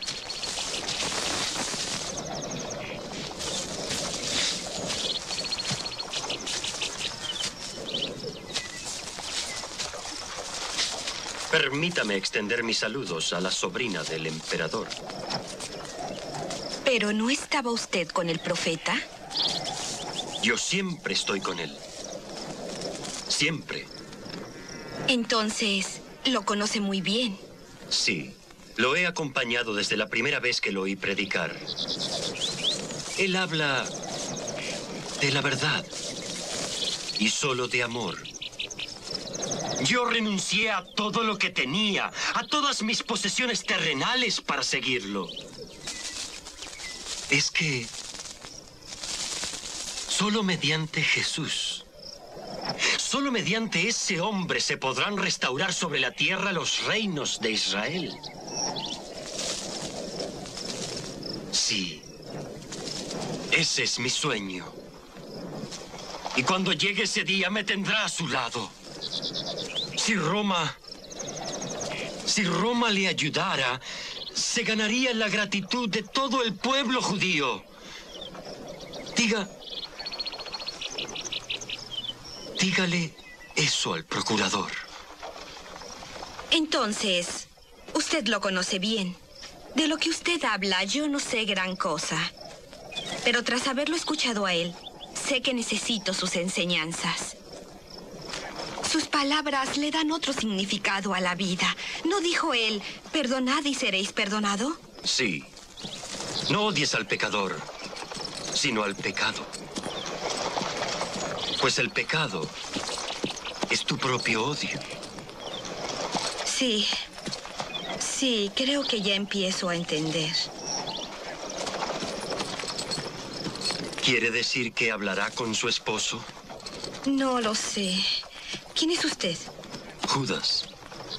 Permítame extender mis saludos a la sobrina del emperador. ¿Pero no estaba usted con el profeta? Yo siempre estoy con él. Siempre. Entonces, lo conoce muy bien. Sí, lo he acompañado desde la primera vez que lo oí predicar. Él habla de la verdad y solo de amor. Yo renuncié a todo lo que tenía, a todas mis posesiones terrenales para seguirlo. Es que solo mediante Jesús, Solo mediante ese hombre se podrán restaurar sobre la tierra los reinos de Israel. Sí, ese es mi sueño. Y cuando llegue ese día me tendrá a su lado. Si Roma le ayudara, se ganaría la gratitud de todo el pueblo judío. Dígale eso al procurador. Entonces, usted lo conoce bien. De lo que usted habla, yo no sé gran cosa. Pero tras haberlo escuchado a él, sé que necesito sus enseñanzas. Sus palabras le dan otro significado a la vida. ¿No dijo él, perdonad y seréis perdonado? Sí. No odies al pecador, sino al pecado. Pues el pecado es tu propio odio. Sí. Sí, creo que ya empiezo a entender. ¿Quiere decir que hablará con su esposo? No lo sé. ¿Quién es usted? Judas.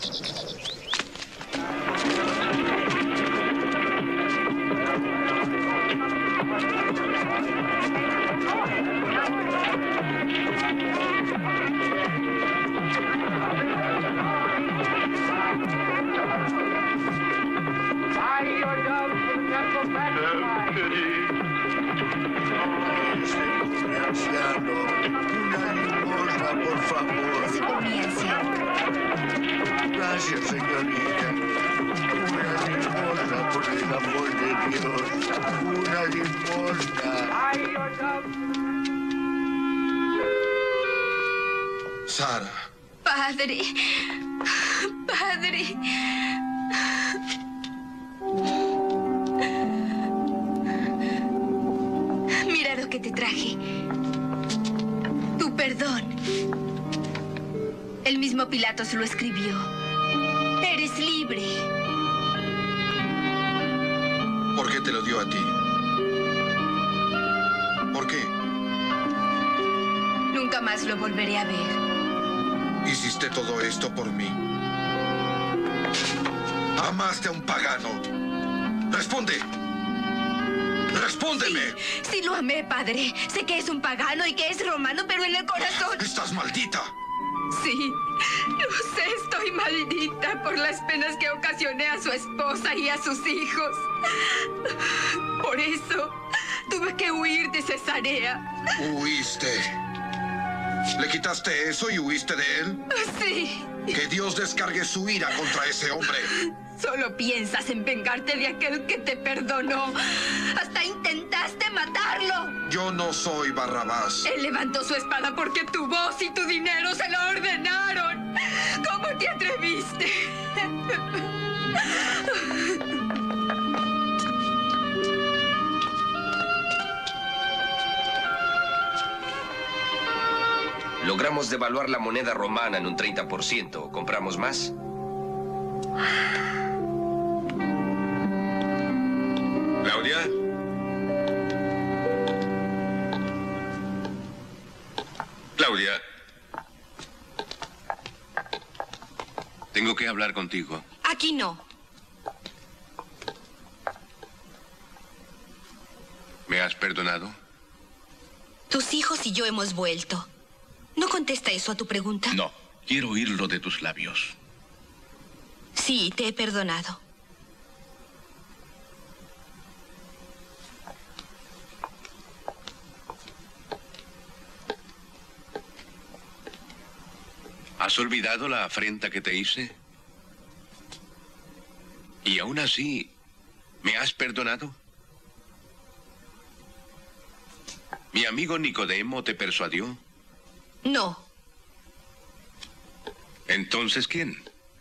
Una limosna, por favor. Gracias, señorita. Una limosna, por el amor de Dios. Una limosna. Sara. Padre. Padre. Mira lo que te traje. Tu perdón. El mismo Pilatos lo escribió. Eres libre. ¿Por qué te lo dio a ti? ¿Por qué? Nunca más lo volveré a ver. Hiciste todo esto por mí. Amaste a un pagano. ¡Responde! ¡Respóndeme! Sí, lo amé, padre. Sé que es un pagano y que es romano, pero en el corazón... ¡Estás maldita! Sí, lo sé, estoy maldita por las penas que ocasioné a su esposa y a sus hijos. Por eso tuve que huir de Cesarea. Huiste. ¿Le quitaste eso y huiste de él? Sí. Que Dios descargue su ira contra ese hombre. Solo piensas en vengarte de aquel que te perdonó. Hasta intentaste matarlo. Yo no soy Barrabás. Él levantó su espada porque tu voz y tu dinero se lo ordenaron. ¿Cómo te atreviste? Logramos devaluar la moneda romana en un 30%. ¿Compramos más? Claudia. Claudia. Tengo que hablar contigo. Aquí no. ¿Me has perdonado? Tus hijos y yo hemos vuelto. ¿No contesta eso a tu pregunta? No, quiero oírlo de tus labios. Sí, te he perdonado. ¿Has olvidado la afrenta que te hice? ¿Y aún así me has perdonado? ¿Mi amigo Nicodemo te persuadió? No. ¿Entonces quién?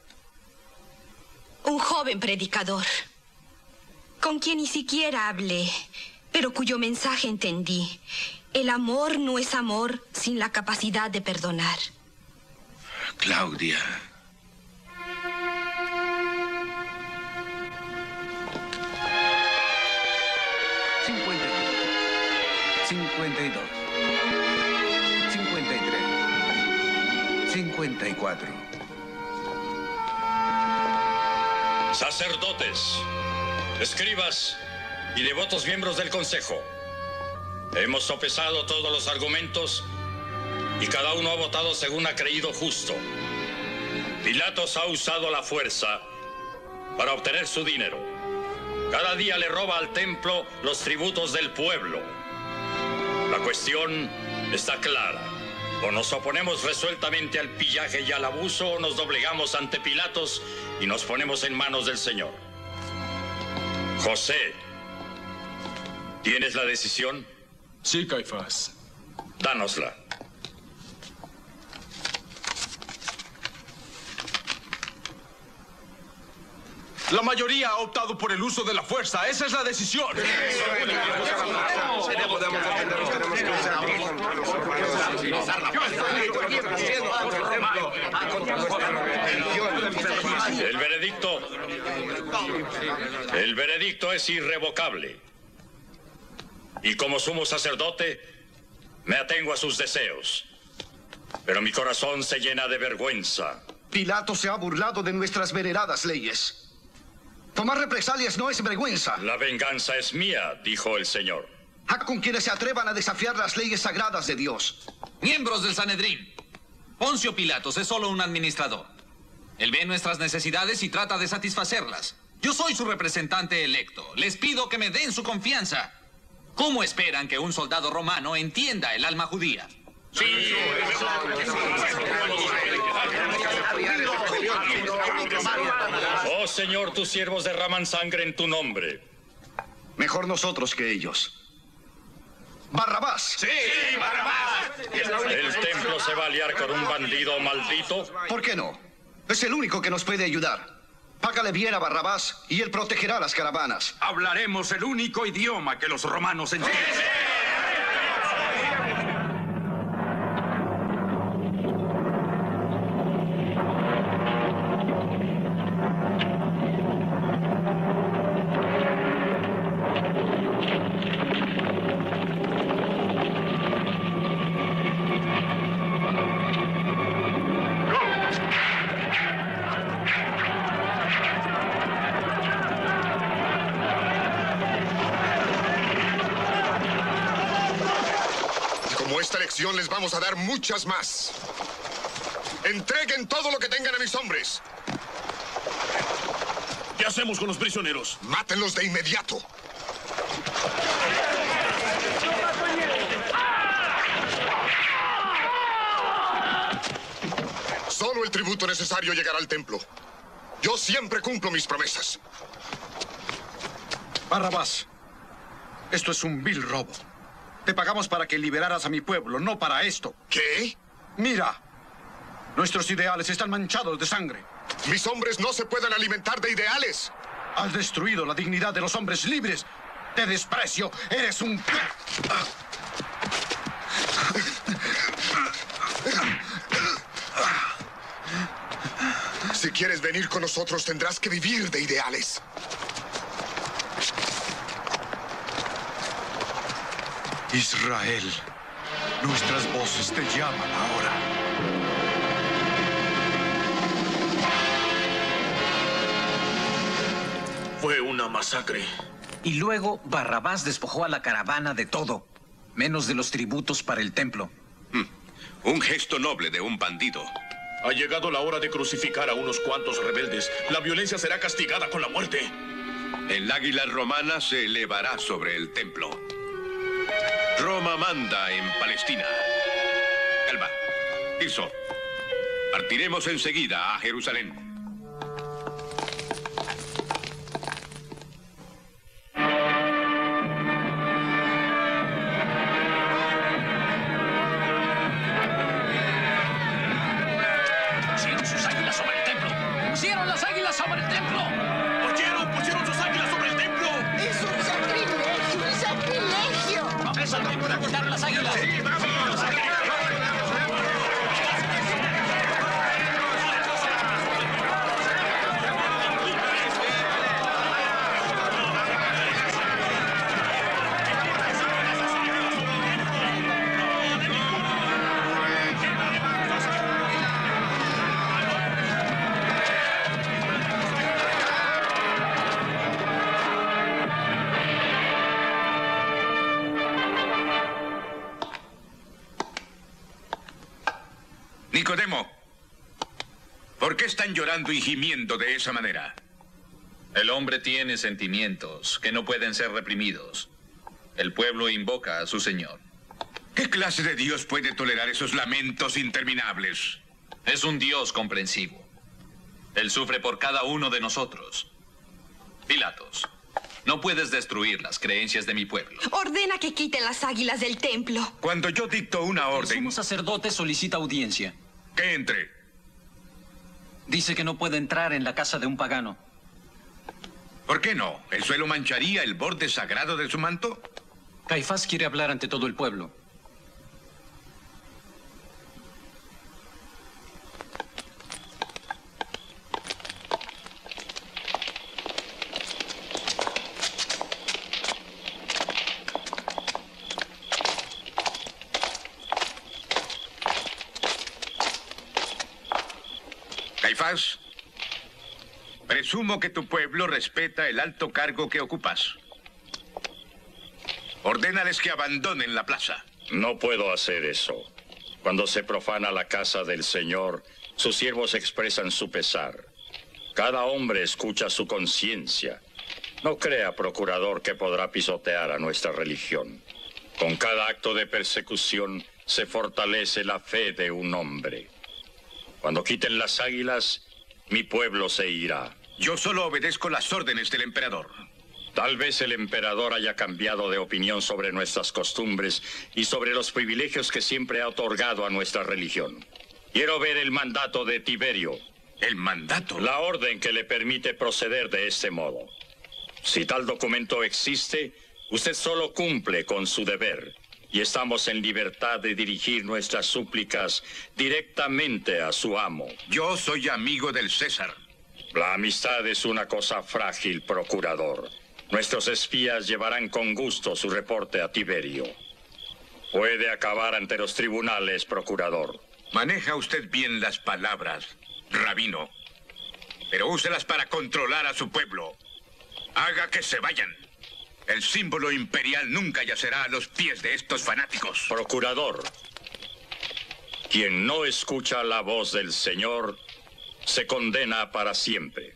Un joven predicador, con quien ni siquiera hablé, pero cuyo mensaje entendí. El amor no es amor sin la capacidad de perdonar. Claudia. $52, $53, $53, 54. Sacerdotes, escribas y devotos miembros del Consejo, hemos sopesado todos los argumentos y cada uno ha votado según ha creído justo. Pilatos ha usado la fuerza para obtener su dinero. Cada día le roba al templo los tributos del pueblo. La cuestión está clara. O nos oponemos resueltamente al pillaje y al abuso, o nos doblegamos ante Pilatos y nos ponemos en manos del Señor. José, ¿tienes la decisión? Sí, Caifás. Dánosla. La mayoría ha optado por el uso de la fuerza. Esa es la decisión. El veredicto es irrevocable. Y como sumo sacerdote, me atengo a sus deseos. Pero mi corazón se llena de vergüenza. Pilato se ha burlado de nuestras veneradas leyes. Tomar represalias no es vergüenza. La venganza es mía, dijo el Señor. Con quienes se atrevan a desafiar las leyes sagradas de Dios. Miembros del Sanedrín, Poncio Pilatos es solo un administrador. Él ve nuestras necesidades y trata de satisfacerlas. Yo soy su representante electo. Les pido que me den su confianza. ¿Cómo esperan que un soldado romano entienda el alma judía? Sí. Oh, Señor, tus siervos derraman sangre en tu nombre. Mejor nosotros que ellos. ¡Barrabás! ¡Sí, Barrabás! ¿El templo se va a liar con un bandido maldito? ¿Por qué no? Es el único que nos puede ayudar. Págale bien a Barrabás y él protegerá las caravanas. Hablaremos el único idioma que los romanos entienden. Les vamos a dar muchas más. Entreguen todo lo que tengan a mis hombres. ¿Qué hacemos con los prisioneros? Mátenlos de inmediato. Solo el tributo necesario llegará al templo. Yo siempre cumplo mis promesas. Barrabás, esto es un vil robo. Te pagamos para que liberaras a mi pueblo, no para esto. ¿Qué? Mira, nuestros ideales están manchados de sangre. Mis hombres no se pueden alimentar de ideales. Has destruido la dignidad de los hombres libres. Te desprecio. Eres un... Si quieres venir con nosotros, tendrás que vivir de ideales. Israel, nuestras voces te llaman ahora. Fue una masacre. Y luego Barrabás despojó a la caravana de todo, menos de los tributos para el templo. Un gesto noble de un bandido. Ha llegado la hora de crucificar a unos cuantos rebeldes. La violencia será castigada con la muerte. El águila romana se elevará sobre el templo. Roma manda en Palestina. Calma. Tirso. Partiremos enseguida a Jerusalén. Pusieron sus águilas sobre el templo. Pusieron las águilas sobre el templo. Pusieron sus águilas sobre el templo. ¡Es un sacrilegio! ¡Un sacrilegio! ¡Eso no puede quitar las águilas! Nicodemo, ¿por qué están llorando y gimiendo de esa manera? El hombre tiene sentimientos que no pueden ser reprimidos. El pueblo invoca a su Señor. ¿Qué clase de Dios puede tolerar esos lamentos interminables? Es un Dios comprensivo. Él sufre por cada uno de nosotros. Pilatos, no puedes destruir las creencias de mi pueblo. Ordena que quiten las águilas del templo. Cuando yo dicto una orden... El sumo sacerdote solicita audiencia. Que entre. Dice que no puede entrar en la casa de un pagano. ¿Por qué no? ¿El suelo mancharía el borde sagrado de su manto? Caifás quiere hablar ante todo el pueblo. Caifás, presumo que tu pueblo respeta el alto cargo que ocupas. Ordénales que abandonen la plaza. No puedo hacer eso. Cuando se profana la casa del Señor, sus siervos expresan su pesar. Cada hombre escucha su conciencia. No crea, procurador, que podrá pisotear a nuestra religión. Con cada acto de persecución se fortalece la fe de un hombre. Cuando quiten las águilas, mi pueblo se irá. Yo solo obedezco las órdenes del emperador. Tal vez el emperador haya cambiado de opinión sobre nuestras costumbres y sobre los privilegios que siempre ha otorgado a nuestra religión. Quiero ver el mandato de Tiberio. ¿El mandato? La orden que le permite proceder de este modo. Si tal documento existe, usted solo cumple con su deber. Y estamos en libertad de dirigir nuestras súplicas directamente a su amo. Yo soy amigo del César. La amistad es una cosa frágil, procurador. Nuestros espías llevarán con gusto su reporte a Tiberio. Puede acabar ante los tribunales, procurador. Maneja usted bien las palabras, rabino. Pero úselas para controlar a su pueblo. Haga que se vayan. El símbolo imperial nunca yacerá a los pies de estos fanáticos. Procurador, quien no escucha la voz del Señor, se condena para siempre.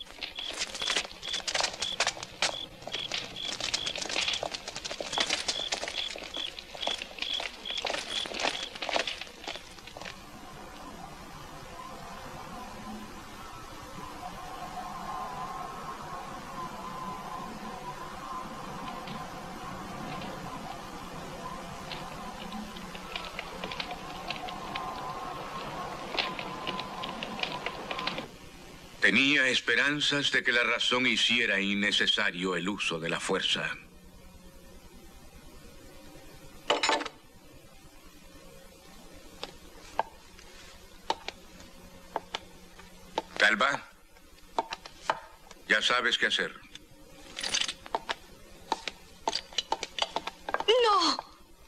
Tenía esperanzas de que la razón hiciera innecesario el uso de la fuerza. Talba, ya sabes qué hacer. ¡No!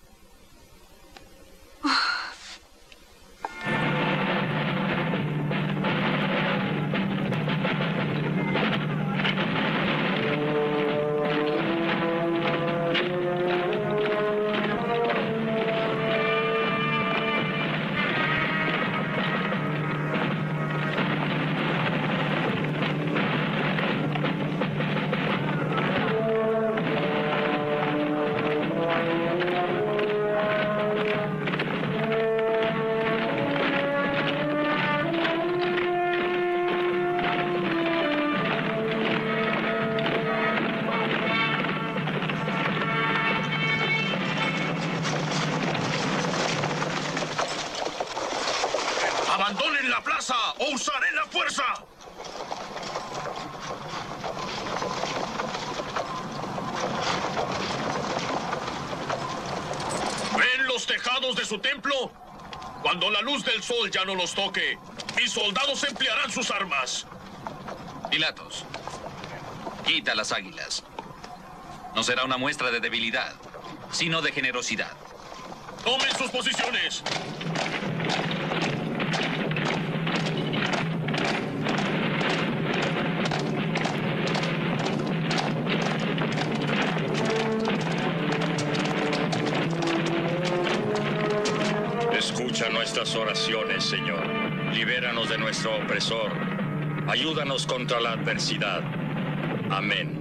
¡Abandonen la plaza o usaré la fuerza! ¿Ven los tejados de su templo? Cuando la luz del sol ya no los toque, mis soldados emplearán sus armas. Pilatos, quita las águilas. No será una muestra de debilidad, sino de generosidad. ¡Tomen sus posiciones! Escucha nuestras oraciones, Señor. Libéranos de nuestro opresor. Ayúdanos contra la adversidad. Amén.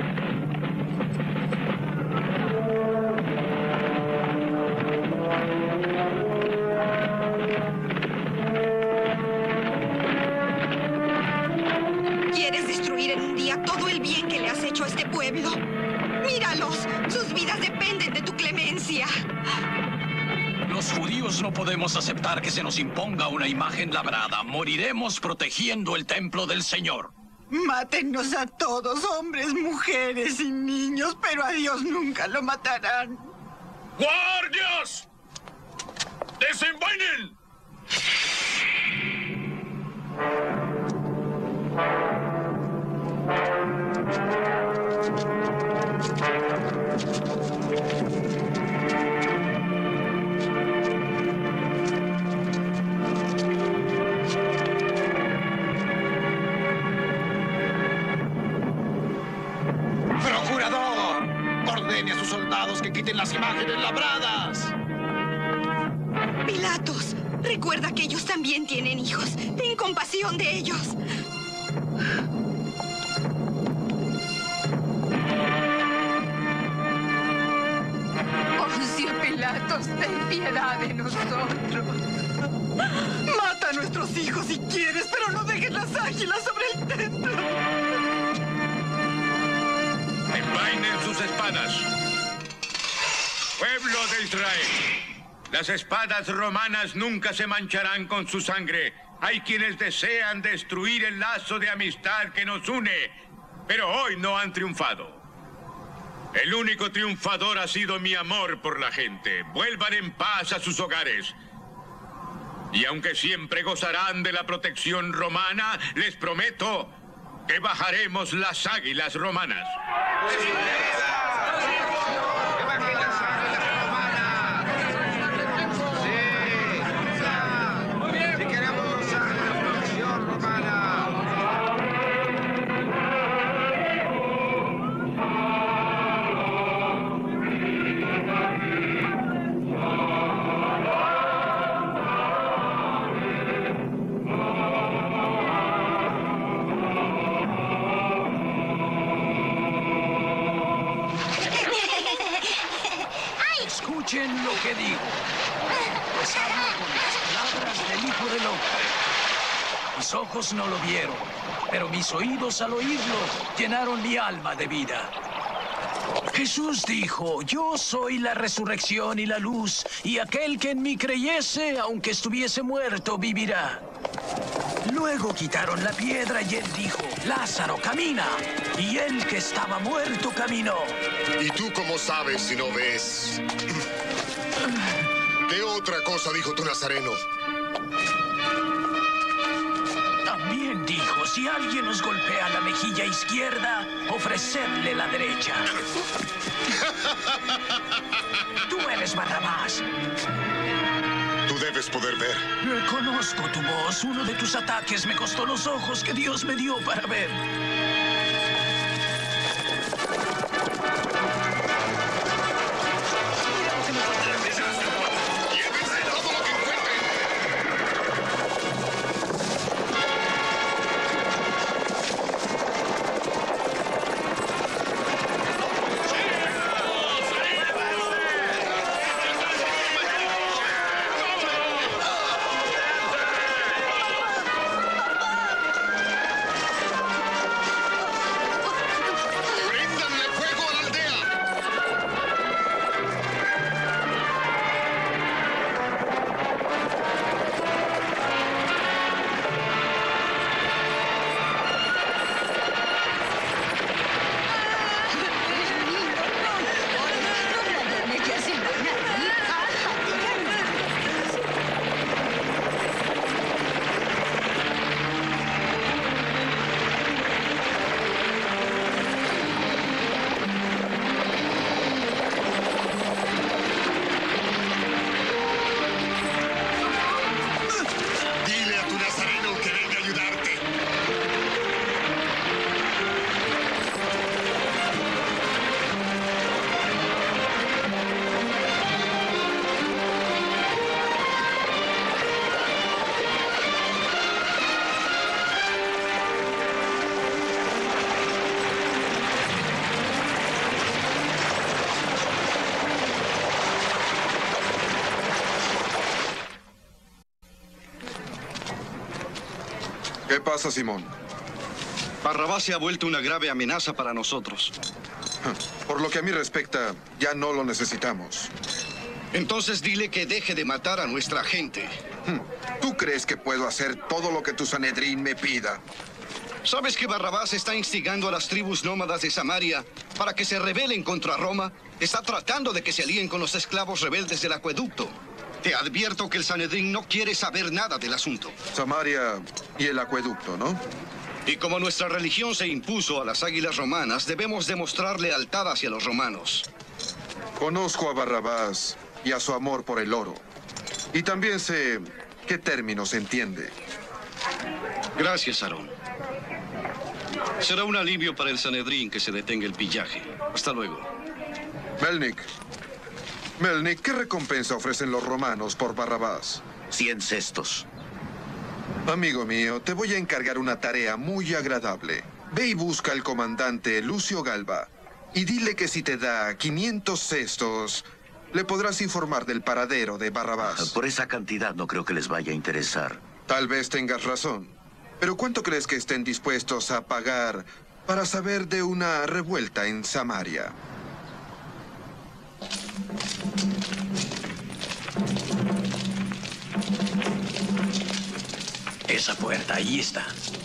¿Quieres destruir en un día todo el bien que le has hecho a este pueblo? Míralos, sus vidas dependen de tu clemencia. Los judíos no podemos aceptar que se nos imponga una imagen labrada. Moriremos protegiendo el templo del Señor. Mátennos a todos, hombres, mujeres y niños, pero a Dios nunca lo matarán. ¡Guardias! ¡Desenvainen! ¡Procurador! Ordene a sus soldados que quiten las imágenes labradas. Pilatos, recuerda que ellos también tienen hijos. Ten compasión de ellos. Poncio Pilatos, ten piedad de nosotros. Mata a nuestros hijos si quieres, pero no dejes las águilas sobre el templo. Envainen sus espadas. Pueblo de Israel, las espadas romanas nunca se mancharán con su sangre. Hay quienes desean destruir el lazo de amistad que nos une, pero hoy no han triunfado. El único triunfador ha sido mi amor por la gente. Vuelvan en paz a sus hogares. Y aunque siempre gozarán de la protección romana, les prometo que bajaremos las águilas romanas. Escuchen lo que digo. Pues hablo con las palabras del Hijo del Hombre. Mis ojos no lo vieron, pero mis oídos al oírlo llenaron mi alma de vida. Jesús dijo, yo soy la resurrección y la luz, y aquel que en mí creyese, aunque estuviese muerto, vivirá. Luego quitaron la piedra y él dijo, Lázaro, camina. Y él que estaba muerto caminó. ¿Y tú cómo sabes si no ves? ¿Qué otra cosa dijo tu Nazareno? También dijo, si alguien os golpea la mejilla izquierda, ofrecerle la derecha. Tú eres Barrabás. Tú debes poder ver. Reconozco tu voz. Uno de tus ataques me costó los ojos que Dios me dio para ver. ¿Qué pasa, Simón? Barrabás se ha vuelto una grave amenaza para nosotros. Por lo que a mí respecta, ya no lo necesitamos. Entonces dile que deje de matar a nuestra gente. ¿Tú crees que puedo hacer todo lo que tu Sanedrín me pida? ¿Sabes que Barrabás está instigando a las tribus nómadas de Samaria para que se rebelen contra Roma? Está tratando de que se alíen con los esclavos rebeldes del acueducto. Te advierto que el Sanedrín no quiere saber nada del asunto. Samaria y el acueducto, ¿no? Y como nuestra religión se impuso a las águilas romanas, debemos demostrar lealtad hacia los romanos. Conozco a Barrabás y a su amor por el oro. Y también sé qué términos entiende. Gracias, Aarón. Será un alivio para el Sanedrín que se detenga el pillaje. Hasta luego. Melnik, ¿qué recompensa ofrecen los romanos por Barrabás? 100 cestos. Amigo mío, te voy a encargar una tarea muy agradable. Ve y busca al comandante Lucio Galba y dile que si te da 500 cestos, le podrás informar del paradero de Barrabás. Por esa cantidad no creo que les vaya a interesar. Tal vez tengas razón. Pero ¿cuánto crees que estén dispuestos a pagar para saber de una revuelta en Samaria? Esa puerta, ahí está.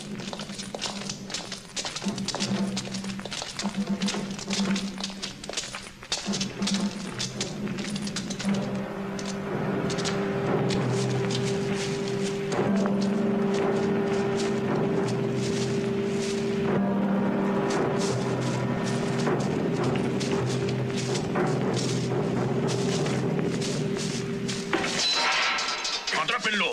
¡Atrápenlo!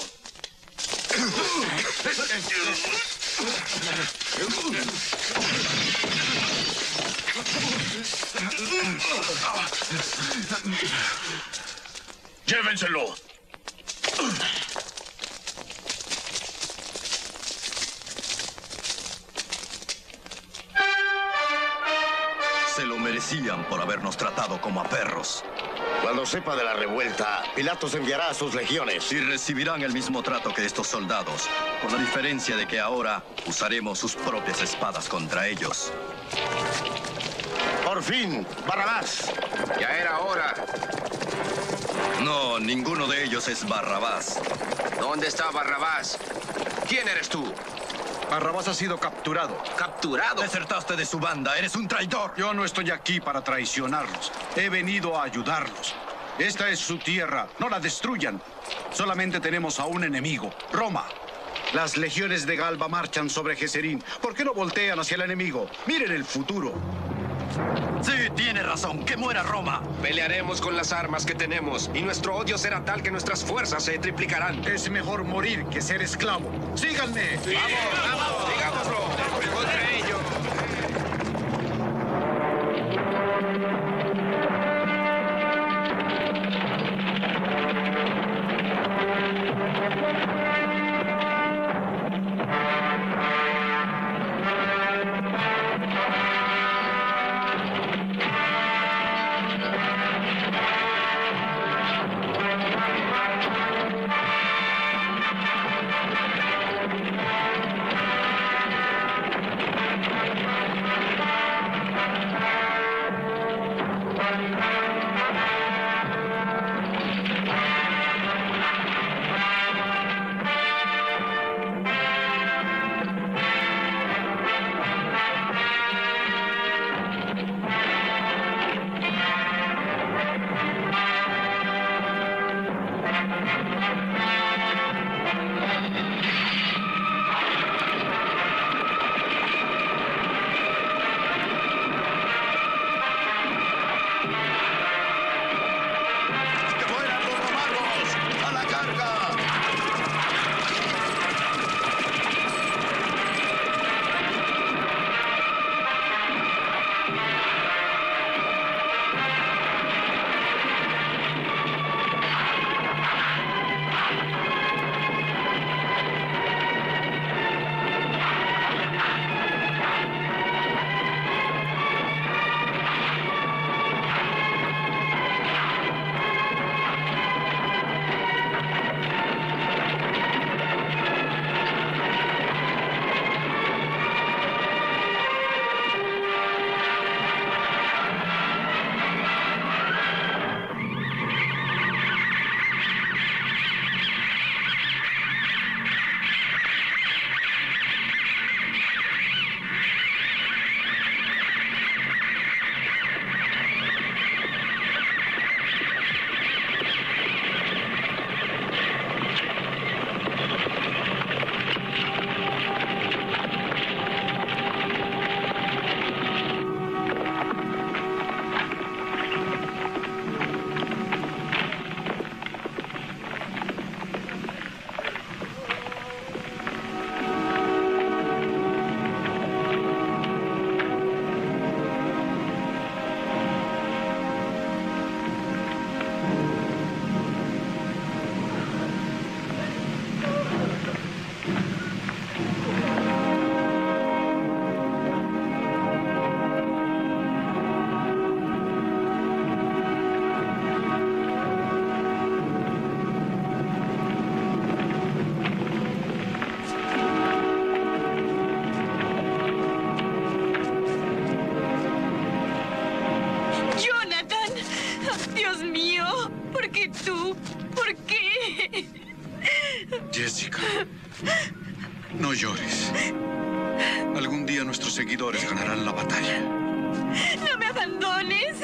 ¡Llévenselo! Se lo merecían por habernos tratado como a perros. Cuando sepa de la revuelta, Pilatos enviará a sus legiones. Y recibirán el mismo trato que estos soldados, con la diferencia de que ahora usaremos sus propias espadas contra ellos. Por fin, Barrabás. Ya era hora. No, ninguno de ellos es Barrabás. ¿Dónde está Barrabás? ¿Quién eres tú? Barrabás ha sido capturado. ¿Capturado? Desertaste de su banda, eres un traidor. Yo no estoy aquí para traicionarlos. He venido a ayudarlos. Esta es su tierra, no la destruyan. Solamente tenemos a un enemigo, Roma. Las legiones de Galba marchan sobre Geserín. ¿Por qué no voltean hacia el enemigo? Miren el futuro. Sí, tiene razón, que muera Roma. Pelearemos con las armas que tenemos y nuestro odio será tal que nuestras fuerzas se triplicarán. Es mejor morir que ser esclavo. ¡Síganme! Sí. ¡Vamos! ¡Digámoslo! ¡Contra ellos! Dios mío, ¿por qué tú? ¿Por qué? Jessica, no llores. Algún día nuestros seguidores ganarán la batalla. ¡No me abandones!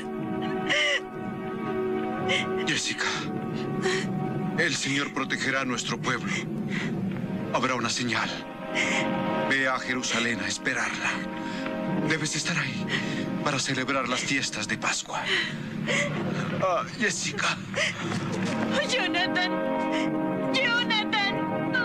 Jessica, el Señor protegerá a nuestro pueblo. Habrá una señal. Ve a Jerusalén a esperarla. Debes estar ahí para celebrar las fiestas de Pascua. Jessica. ¡Jonathan! ¡Jonathan!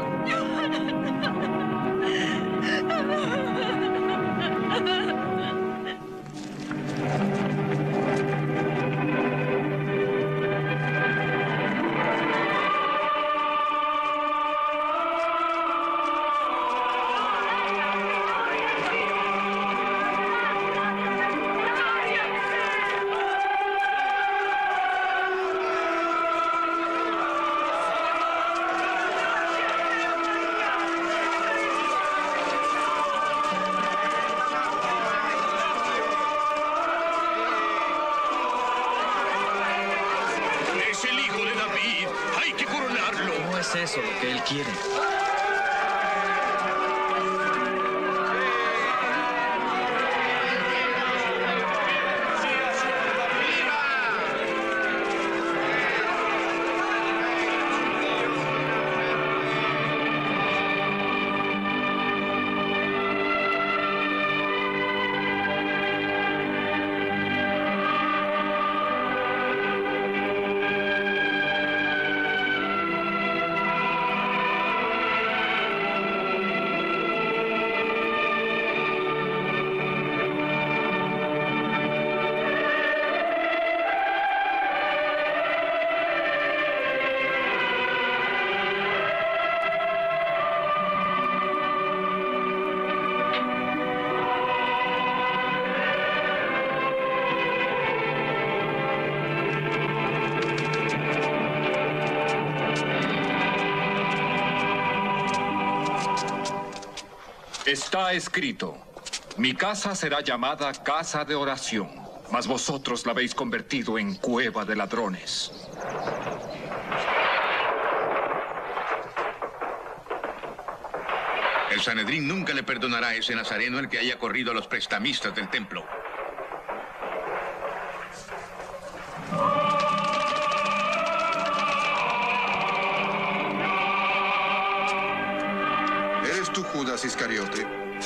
Es eso lo que él quiere. Está escrito, mi casa será llamada casa de oración, mas vosotros la habéis convertido en cueva de ladrones. El Sanedrín nunca le perdonará a ese nazareno el que haya corrido a los prestamistas del templo. ¿Eres tú, Judas Iscariote?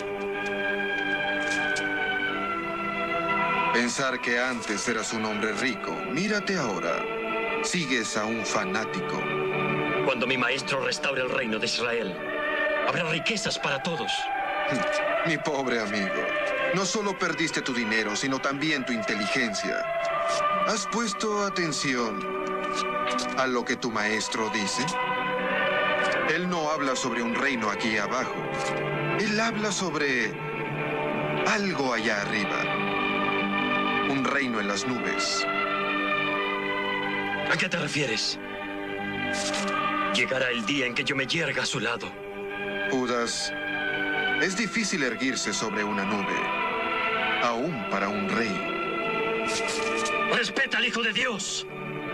Pensar que antes eras un hombre rico. Mírate ahora. Sigues a un fanático. Cuando mi maestro restaure el reino de Israel, habrá riquezas para todos. Mi pobre amigo, no solo perdiste tu dinero, sino también tu inteligencia. ¿Has puesto atención a lo que tu maestro dice? Él no habla sobre un reino aquí abajo. Él habla sobre algo allá arriba. Un reino en las nubes. ¿A qué te refieres? Llegará el día en que yo me yerga a su lado. Judas, es difícil erguirse sobre una nube, aún para un rey. ¡Respeta al Hijo de Dios!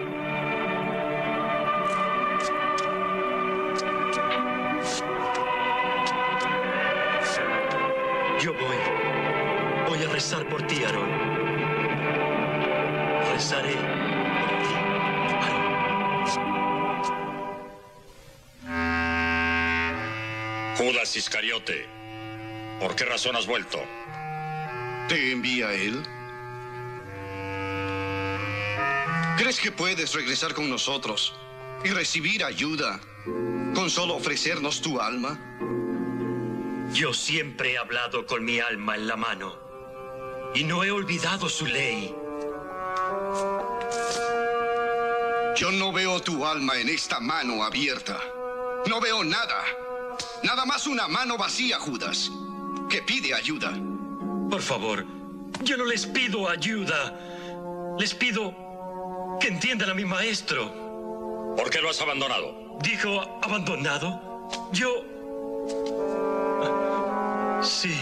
Yo voy a rezar por ti, Aarón. Rezaré por ti, Aarón. Judas Iscariote, ¿por qué razón has vuelto? ¿Te envía él? ¿Crees que puedes regresar con nosotros y recibir ayuda con solo ofrecernos tu alma? Yo siempre he hablado con mi alma en la mano y no he olvidado su ley. Yo no veo tu alma en esta mano abierta. No veo nada. Nada más una mano vacía, Judas, que pide ayuda. Por favor, yo no les pido ayuda. Les pido que entiendan a mi maestro. ¿Por qué lo has abandonado? ¿Dijo abandonado? Yo... Sí.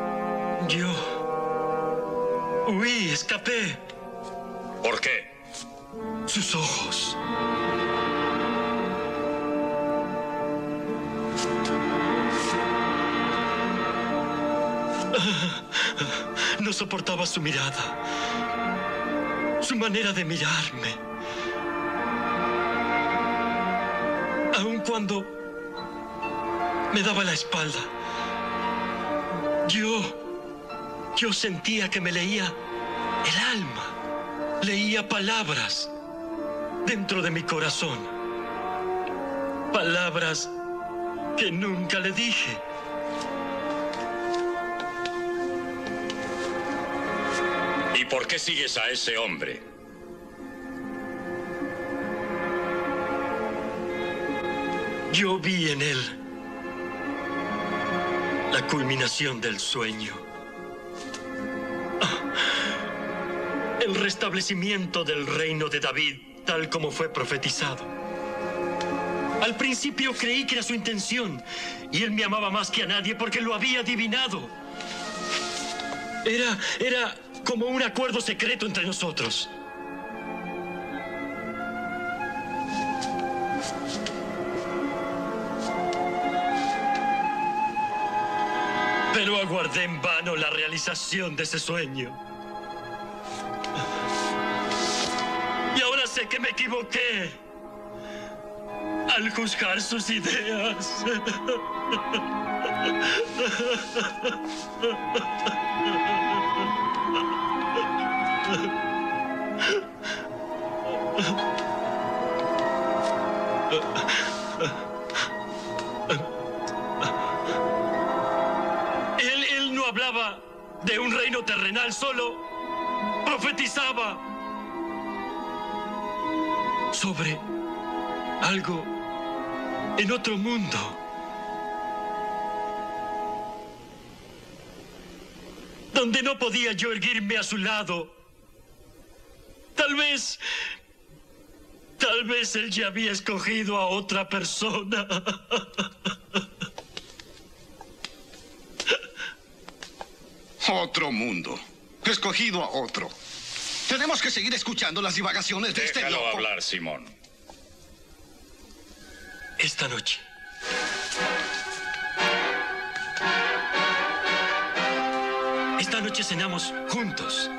Yo... huí, escapé. ¿Por qué? sus ojos. No soportaba su mirada, su manera de mirarme. Aun cuando me daba la espalda, yo sentía que me leía el alma, leía palabras dentro de mi corazón, palabras que nunca le dije. ¿Y por qué sigues a ese hombre? Yo vi en él la culminación del sueño. El restablecimiento del reino de David, tal como fue profetizado. Al principio creí que era su intención, y él me amaba más que a nadie porque lo había adivinado. Era como un acuerdo secreto entre nosotros. Pero aguardé en vano la realización de ese sueño. Y ahora sé que me equivoqué al juzgar sus ideas. Él no hablaba de un reino terrenal, solo profetizaba sobre algo en otro mundo. Donde no podía yo erguirme a su lado. Tal vez él ya había escogido a otra persona. Otro mundo. Escogido a otro. Tenemos que seguir escuchando las divagaciones de este loco. Déjalo hablar, Simón. Esta noche. Esta noche cenamos juntos.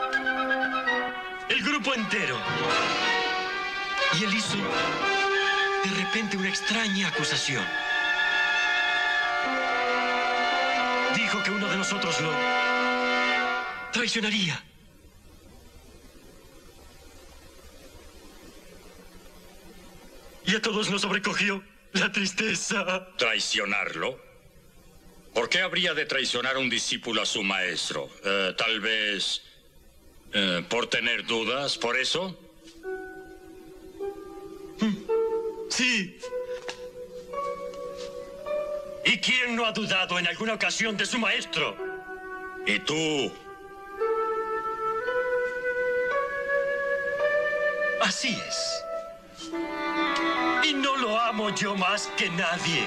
El grupo entero. Y él hizo de repente una extraña acusación. Dijo que uno de nosotros lo traicionaría. Y a todos nos sobrecogió la tristeza. ¿Traicionarlo? ¿Por qué habría de traicionar a un discípulo a su maestro? Tal vez por tener dudas, ¿por eso? Sí. ¿Y quién no ha dudado en alguna ocasión de su maestro? ¿Y tú? Así es. Y no lo amo yo más que nadie.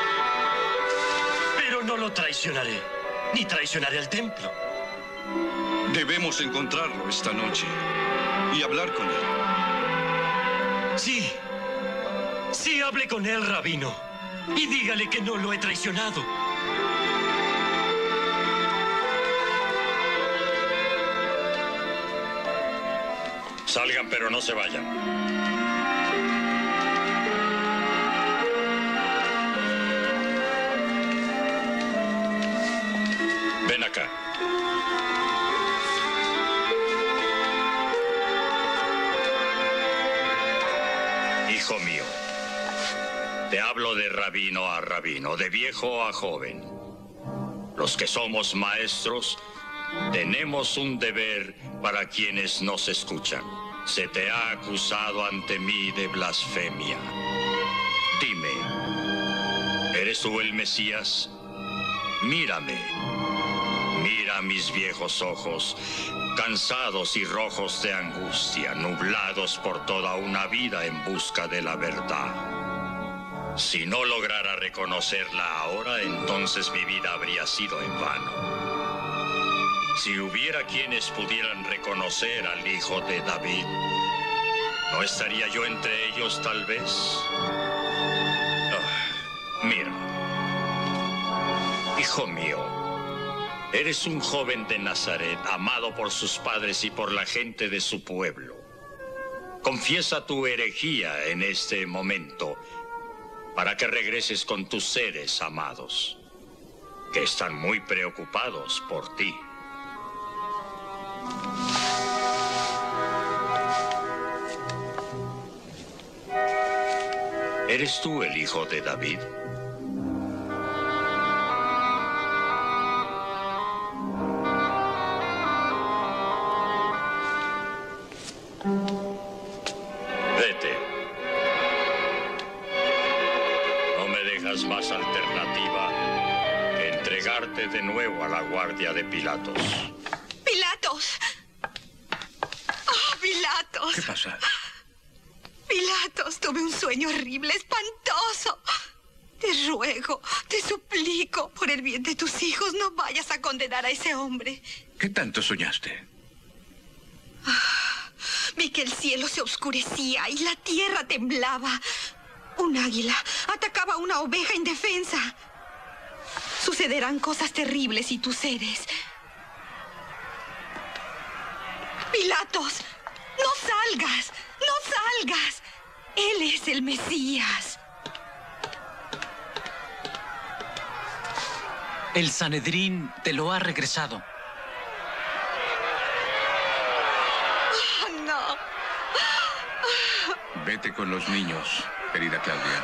Pero no lo traicionaré, ni traicionaré al templo. Debemos encontrarlo esta noche y hablar con él. Sí. Sí, hable con él, rabino. Y dígale que no lo he traicionado. Salgan, pero no se vayan. Ven acá. Hijo mío, te hablo de rabino a rabino, de viejo a joven. Los que somos maestros tenemos un deber para quienes nos escuchan. Se te ha acusado ante mí de blasfemia. Dime, ¿eres tú el Mesías? Mírame. Mira mis viejos ojos, cansados y rojos de angustia, nublados por toda una vida en busca de la verdad. Si no lograra reconocerla ahora, entonces mi vida habría sido en vano. Si hubiera quienes pudieran reconocer al Hijo de David, ¿No estaría yo entre ellos, tal vez? Mira, hijo mío, eres un joven de Nazaret, amado por sus padres y por la gente de su pueblo. Confiesa tu herejía en este momento para que regreses con tus seres amados, que están muy preocupados por ti. ¿Eres tú el hijo de David? Vete. No me dejas más alternativa que entregarte de nuevo a la guardia de Pilatos. ¡Pilatos! ¡Oh, Pilatos! ¿Qué pasa? Pilatos, tuve un sueño horrible, espantoso. Te ruego, te suplico, por el bien de tus hijos, no vayas a condenar a ese hombre. ¿Qué tanto soñaste? Vi que el cielo se oscurecía y la tierra temblaba. Un águila atacaba a una oveja indefensa. Sucederán cosas terribles y tú eres. Pilatos, no salgas, no salgas. Él es el Mesías. El Sanedrín te lo ha regresado. Oh, no. Vete con los niños, querida Claudia.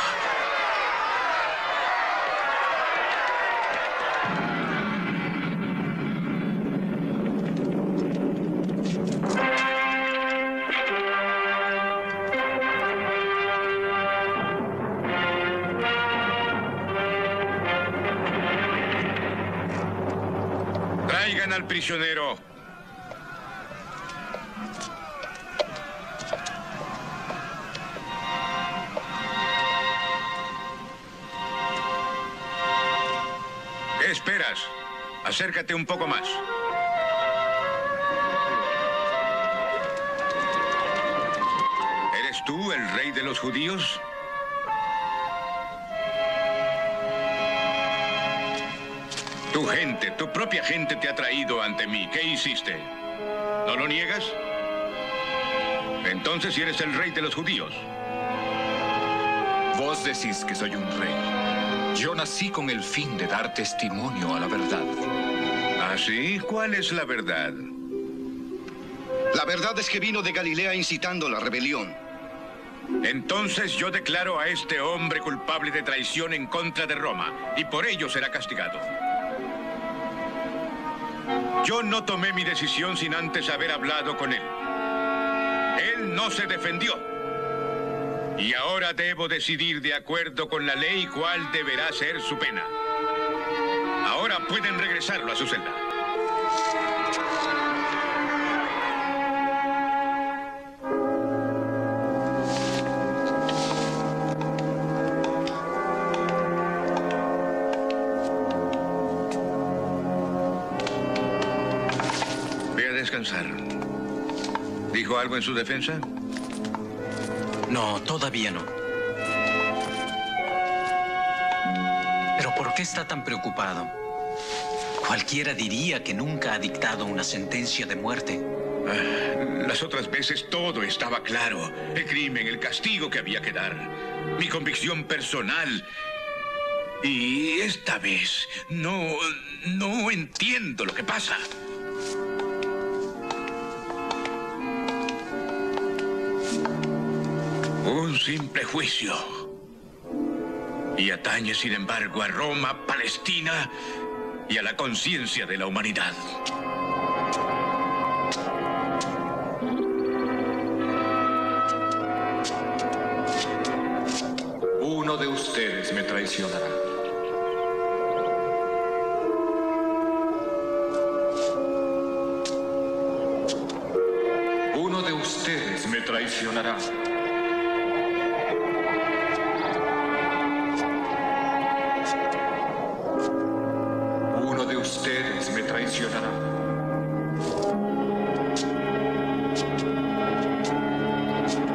Traigan al prisionero. ¿Qué esperas? Acércate un poco más. ¿Eres tú el rey de los judíos? Tu gente, tu propia gente te ha traído ante mí. ¿Qué hiciste? ¿No lo niegas? Entonces eres el rey de los judíos. Vos decís que soy un rey. Yo nací con el fin de dar testimonio a la verdad. ¿Ah, sí? ¿Cuál es la verdad? La verdad es que vino de Galilea incitando la rebelión. Entonces yo declaro a este hombre culpable de traición en contra de Roma, y por ello será castigado. Yo no tomé mi decisión sin antes haber hablado con él. Él no se defendió. Y ahora debo decidir de acuerdo con la ley cuál deberá ser su pena. Ahora pueden regresarlo a su celda. Descansar. ¿Dijo algo en su defensa? No, todavía no. ¿Pero por qué está tan preocupado? Cualquiera diría que nunca ha dictado una sentencia de muerte. Las otras veces todo estaba claro. El crimen, el castigo que había que dar, mi convicción personal. Y esta vez no entiendo lo que pasa. Un simple juicio. Y atañe, sin embargo, a Roma, Palestina y a la conciencia de la humanidad. Uno de ustedes me traicionará. Uno de ustedes me traicionará. Uno de ustedes me traicionará.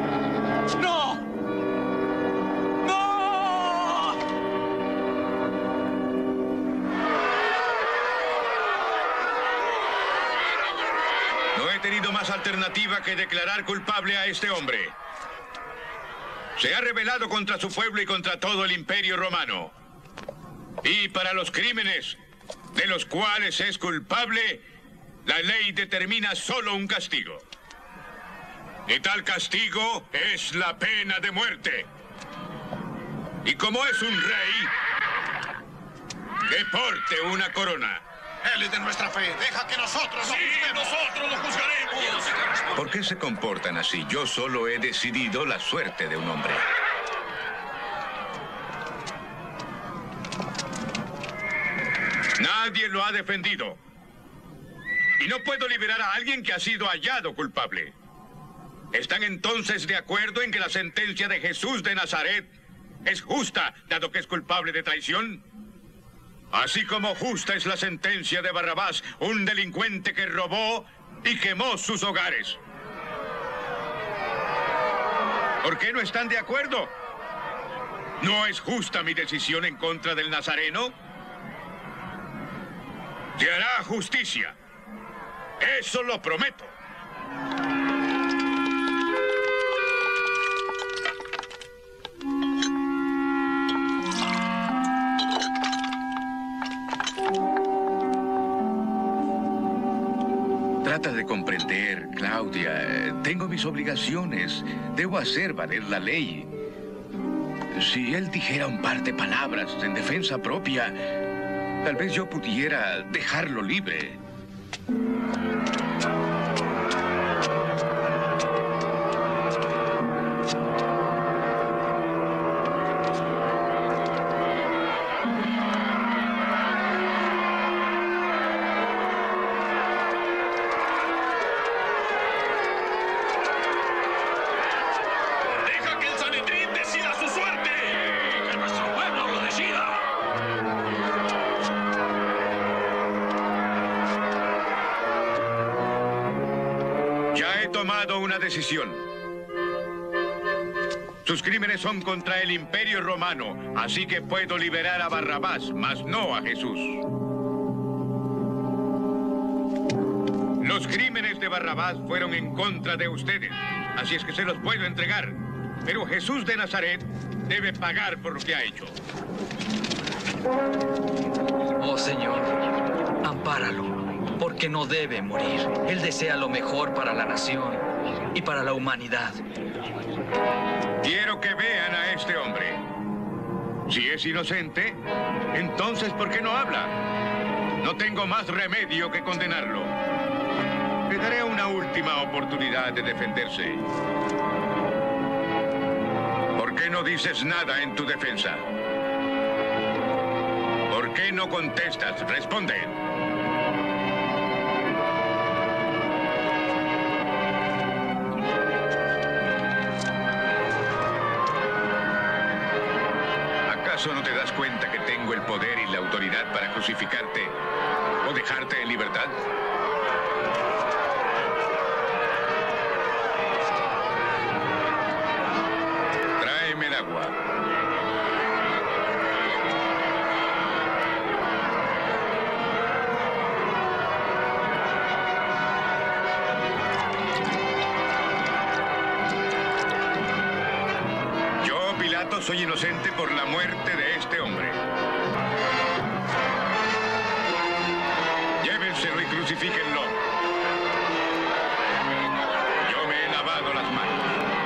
alternativa que declarar culpable a este hombre. Se ha rebelado contra su pueblo y contra todo el Imperio Romano. Y para los crímenes de los cuales es culpable, la ley determina solo un castigo. Y tal castigo es la pena de muerte. Y como es un rey, que porte una corona. Él es de nuestra fe. Deja que nosotros lo juzguemos. ¡Nosotros lo juzgaremos! ¿Por qué se comportan así? Yo solo he decidido la suerte de un hombre. Nadie lo ha defendido. Y no puedo liberar a alguien que ha sido hallado culpable. ¿Están entonces de acuerdo en que la sentencia de Jesús de Nazaret es justa, dado que es culpable de traición? Así como justa es la sentencia de Barrabás, un delincuente que robó y quemó sus hogares. ¿Por qué no están de acuerdo? ¿No es justa mi decisión en contra del Nazareno? Se hará justicia. Eso lo prometo. Trata de comprender, Claudia. Tengo mis obligaciones. Debo hacer valer la ley. Si él dijera un par de palabras en defensa propia, tal vez yo pudiera dejarlo libre. ¡Deja que el Sanedrín decida su suerte! ¡Que nuestro pueblo lo decida! Ya he tomado una decisión. Sus crímenes son contra el Imperio Romano, así que puedo liberar a Barrabás, mas no a Jesús. Los crímenes de Barrabás fueron en contra de ustedes, así es que se los puedo entregar. Pero Jesús de Nazaret debe pagar por lo que ha hecho. Oh, Señor, ampáralo, porque no debe morir. Él desea lo mejor para la nación y para la humanidad. Quiero que vean a este hombre. Si es inocente, entonces ¿por qué no habla? No tengo más remedio que condenarlo. Le daré una última oportunidad de defenderse. ¿Por qué no dices nada en tu defensa? ¿Por qué no contestas? Responde. ¿Acaso no te das cuenta que tengo el poder y la autoridad para crucificarte o dejarte en libertad? Tráeme el agua. Yo, Pilato, soy inocente por la muerte de este hombre. Llévenselo y crucifíquenlo. Yo me he lavado las manos.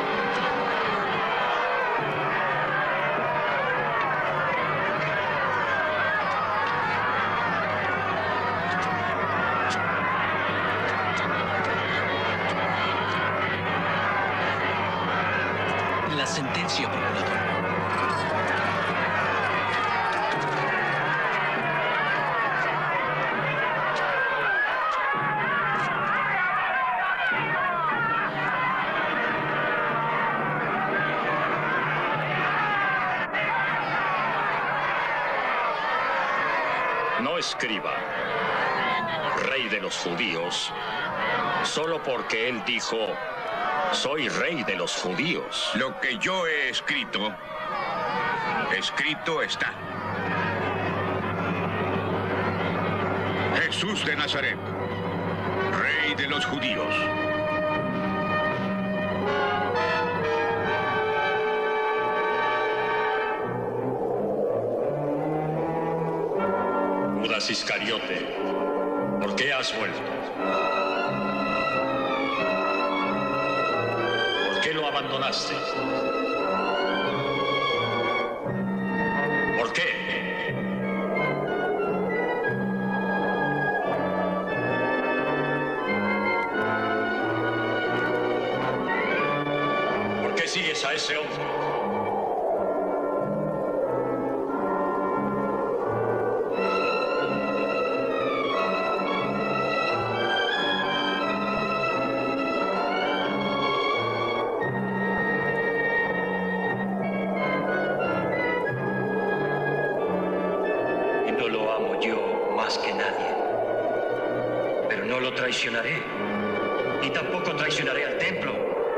La sentencia, procurador. No escriba, rey de los judíos, solo porque él dijo, soy rey de los judíos. Lo que yo he escrito, escrito está. Jesús de Nazaret, rey de los judíos. Judas Iscariote, ¿por qué has vuelto? ¿Por qué lo abandonaste? ¿Por qué? ¿Por qué sigues a ese hombre? Que nadie. Pero no lo traicionaré. Y tampoco traicionaré al templo.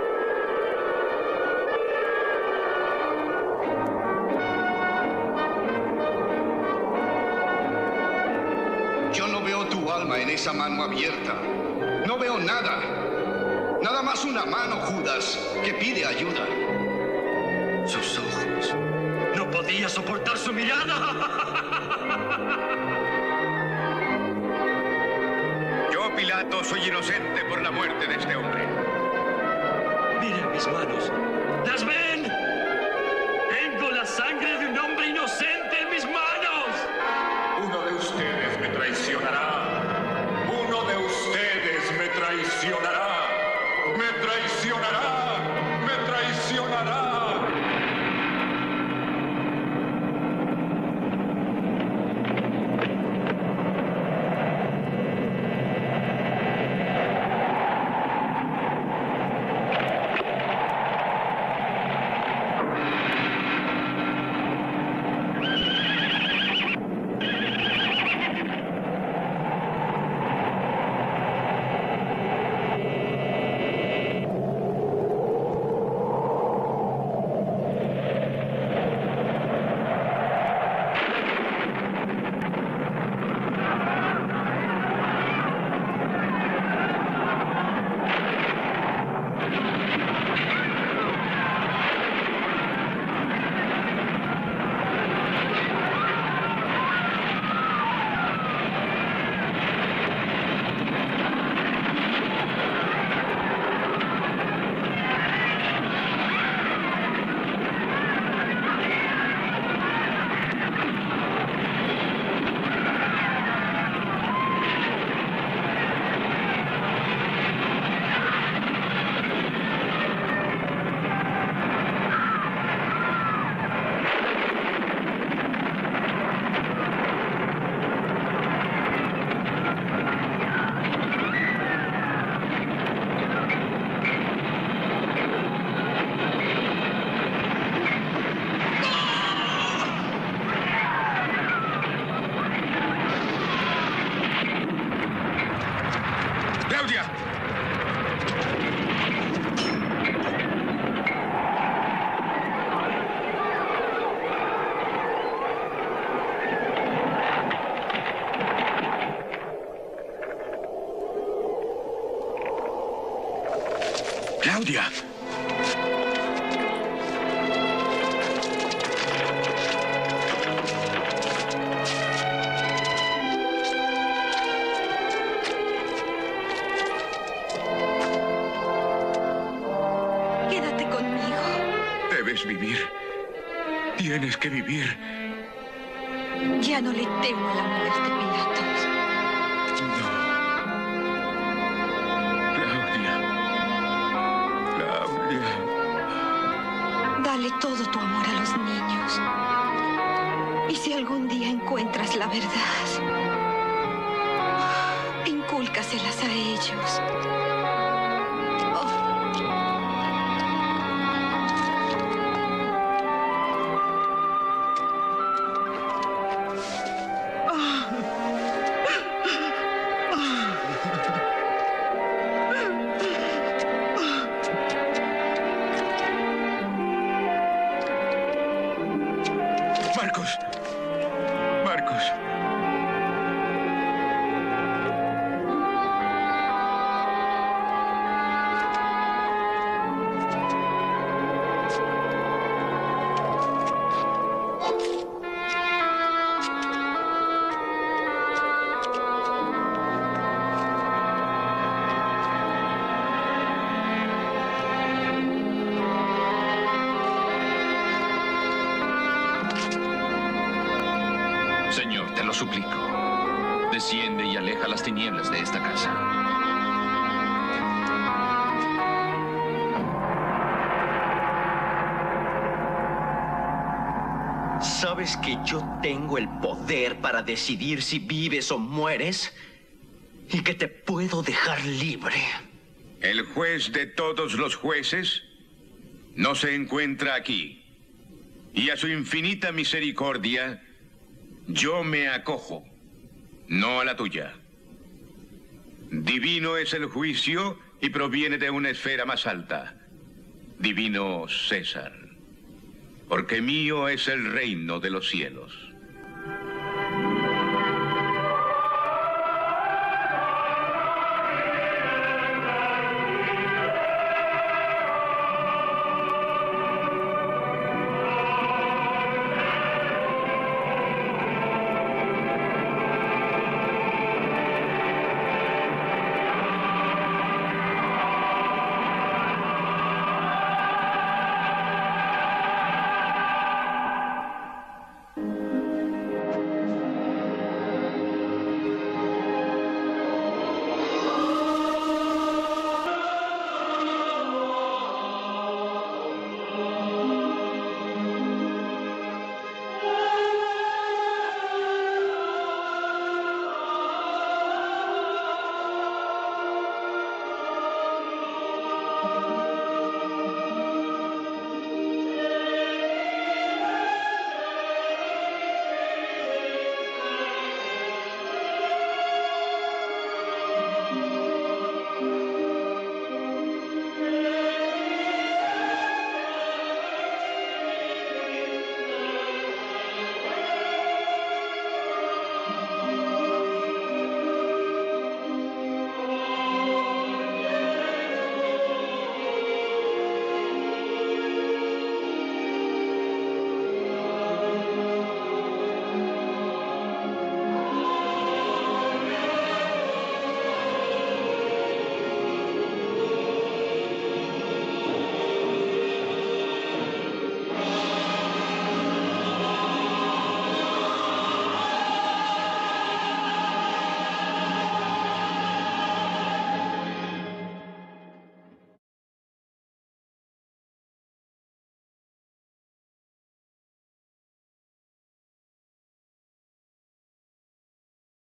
Yo no veo tu alma en esa mano abierta. No veo nada. Nada más una mano, Judas, que pide ayuda. Sus ojos. No podía soportar su mirada. Pilato, soy inocente por la muerte de este hombre. Miren mis manos. ¿Las ven? Tengo la sangre de un hombre inocente en mis manos. Uno de ustedes me traicionará. Uno de ustedes me traicionará. Me traicionará. Me traicionará. Claudia. Quédate conmigo. Debes vivir. Tienes que vivir. Ya no le temo a la muerte, Pilatos. Dale todo tu amor a los niños. Y si algún día encuentras la verdad, incúlcaselas a ellos. Marcos. lo suplico. Desciende y aleja las tinieblas de esta casa. ¿Sabes que yo tengo el poder para decidir si vives o mueres? Y que te puedo dejar libre. El juez de todos los jueces no se encuentra aquí. Y a su infinita misericordia, yo me acojo, no a la tuya. Divino es el juicio y proviene de una esfera más alta. Divino César, porque mío es el reino de los cielos.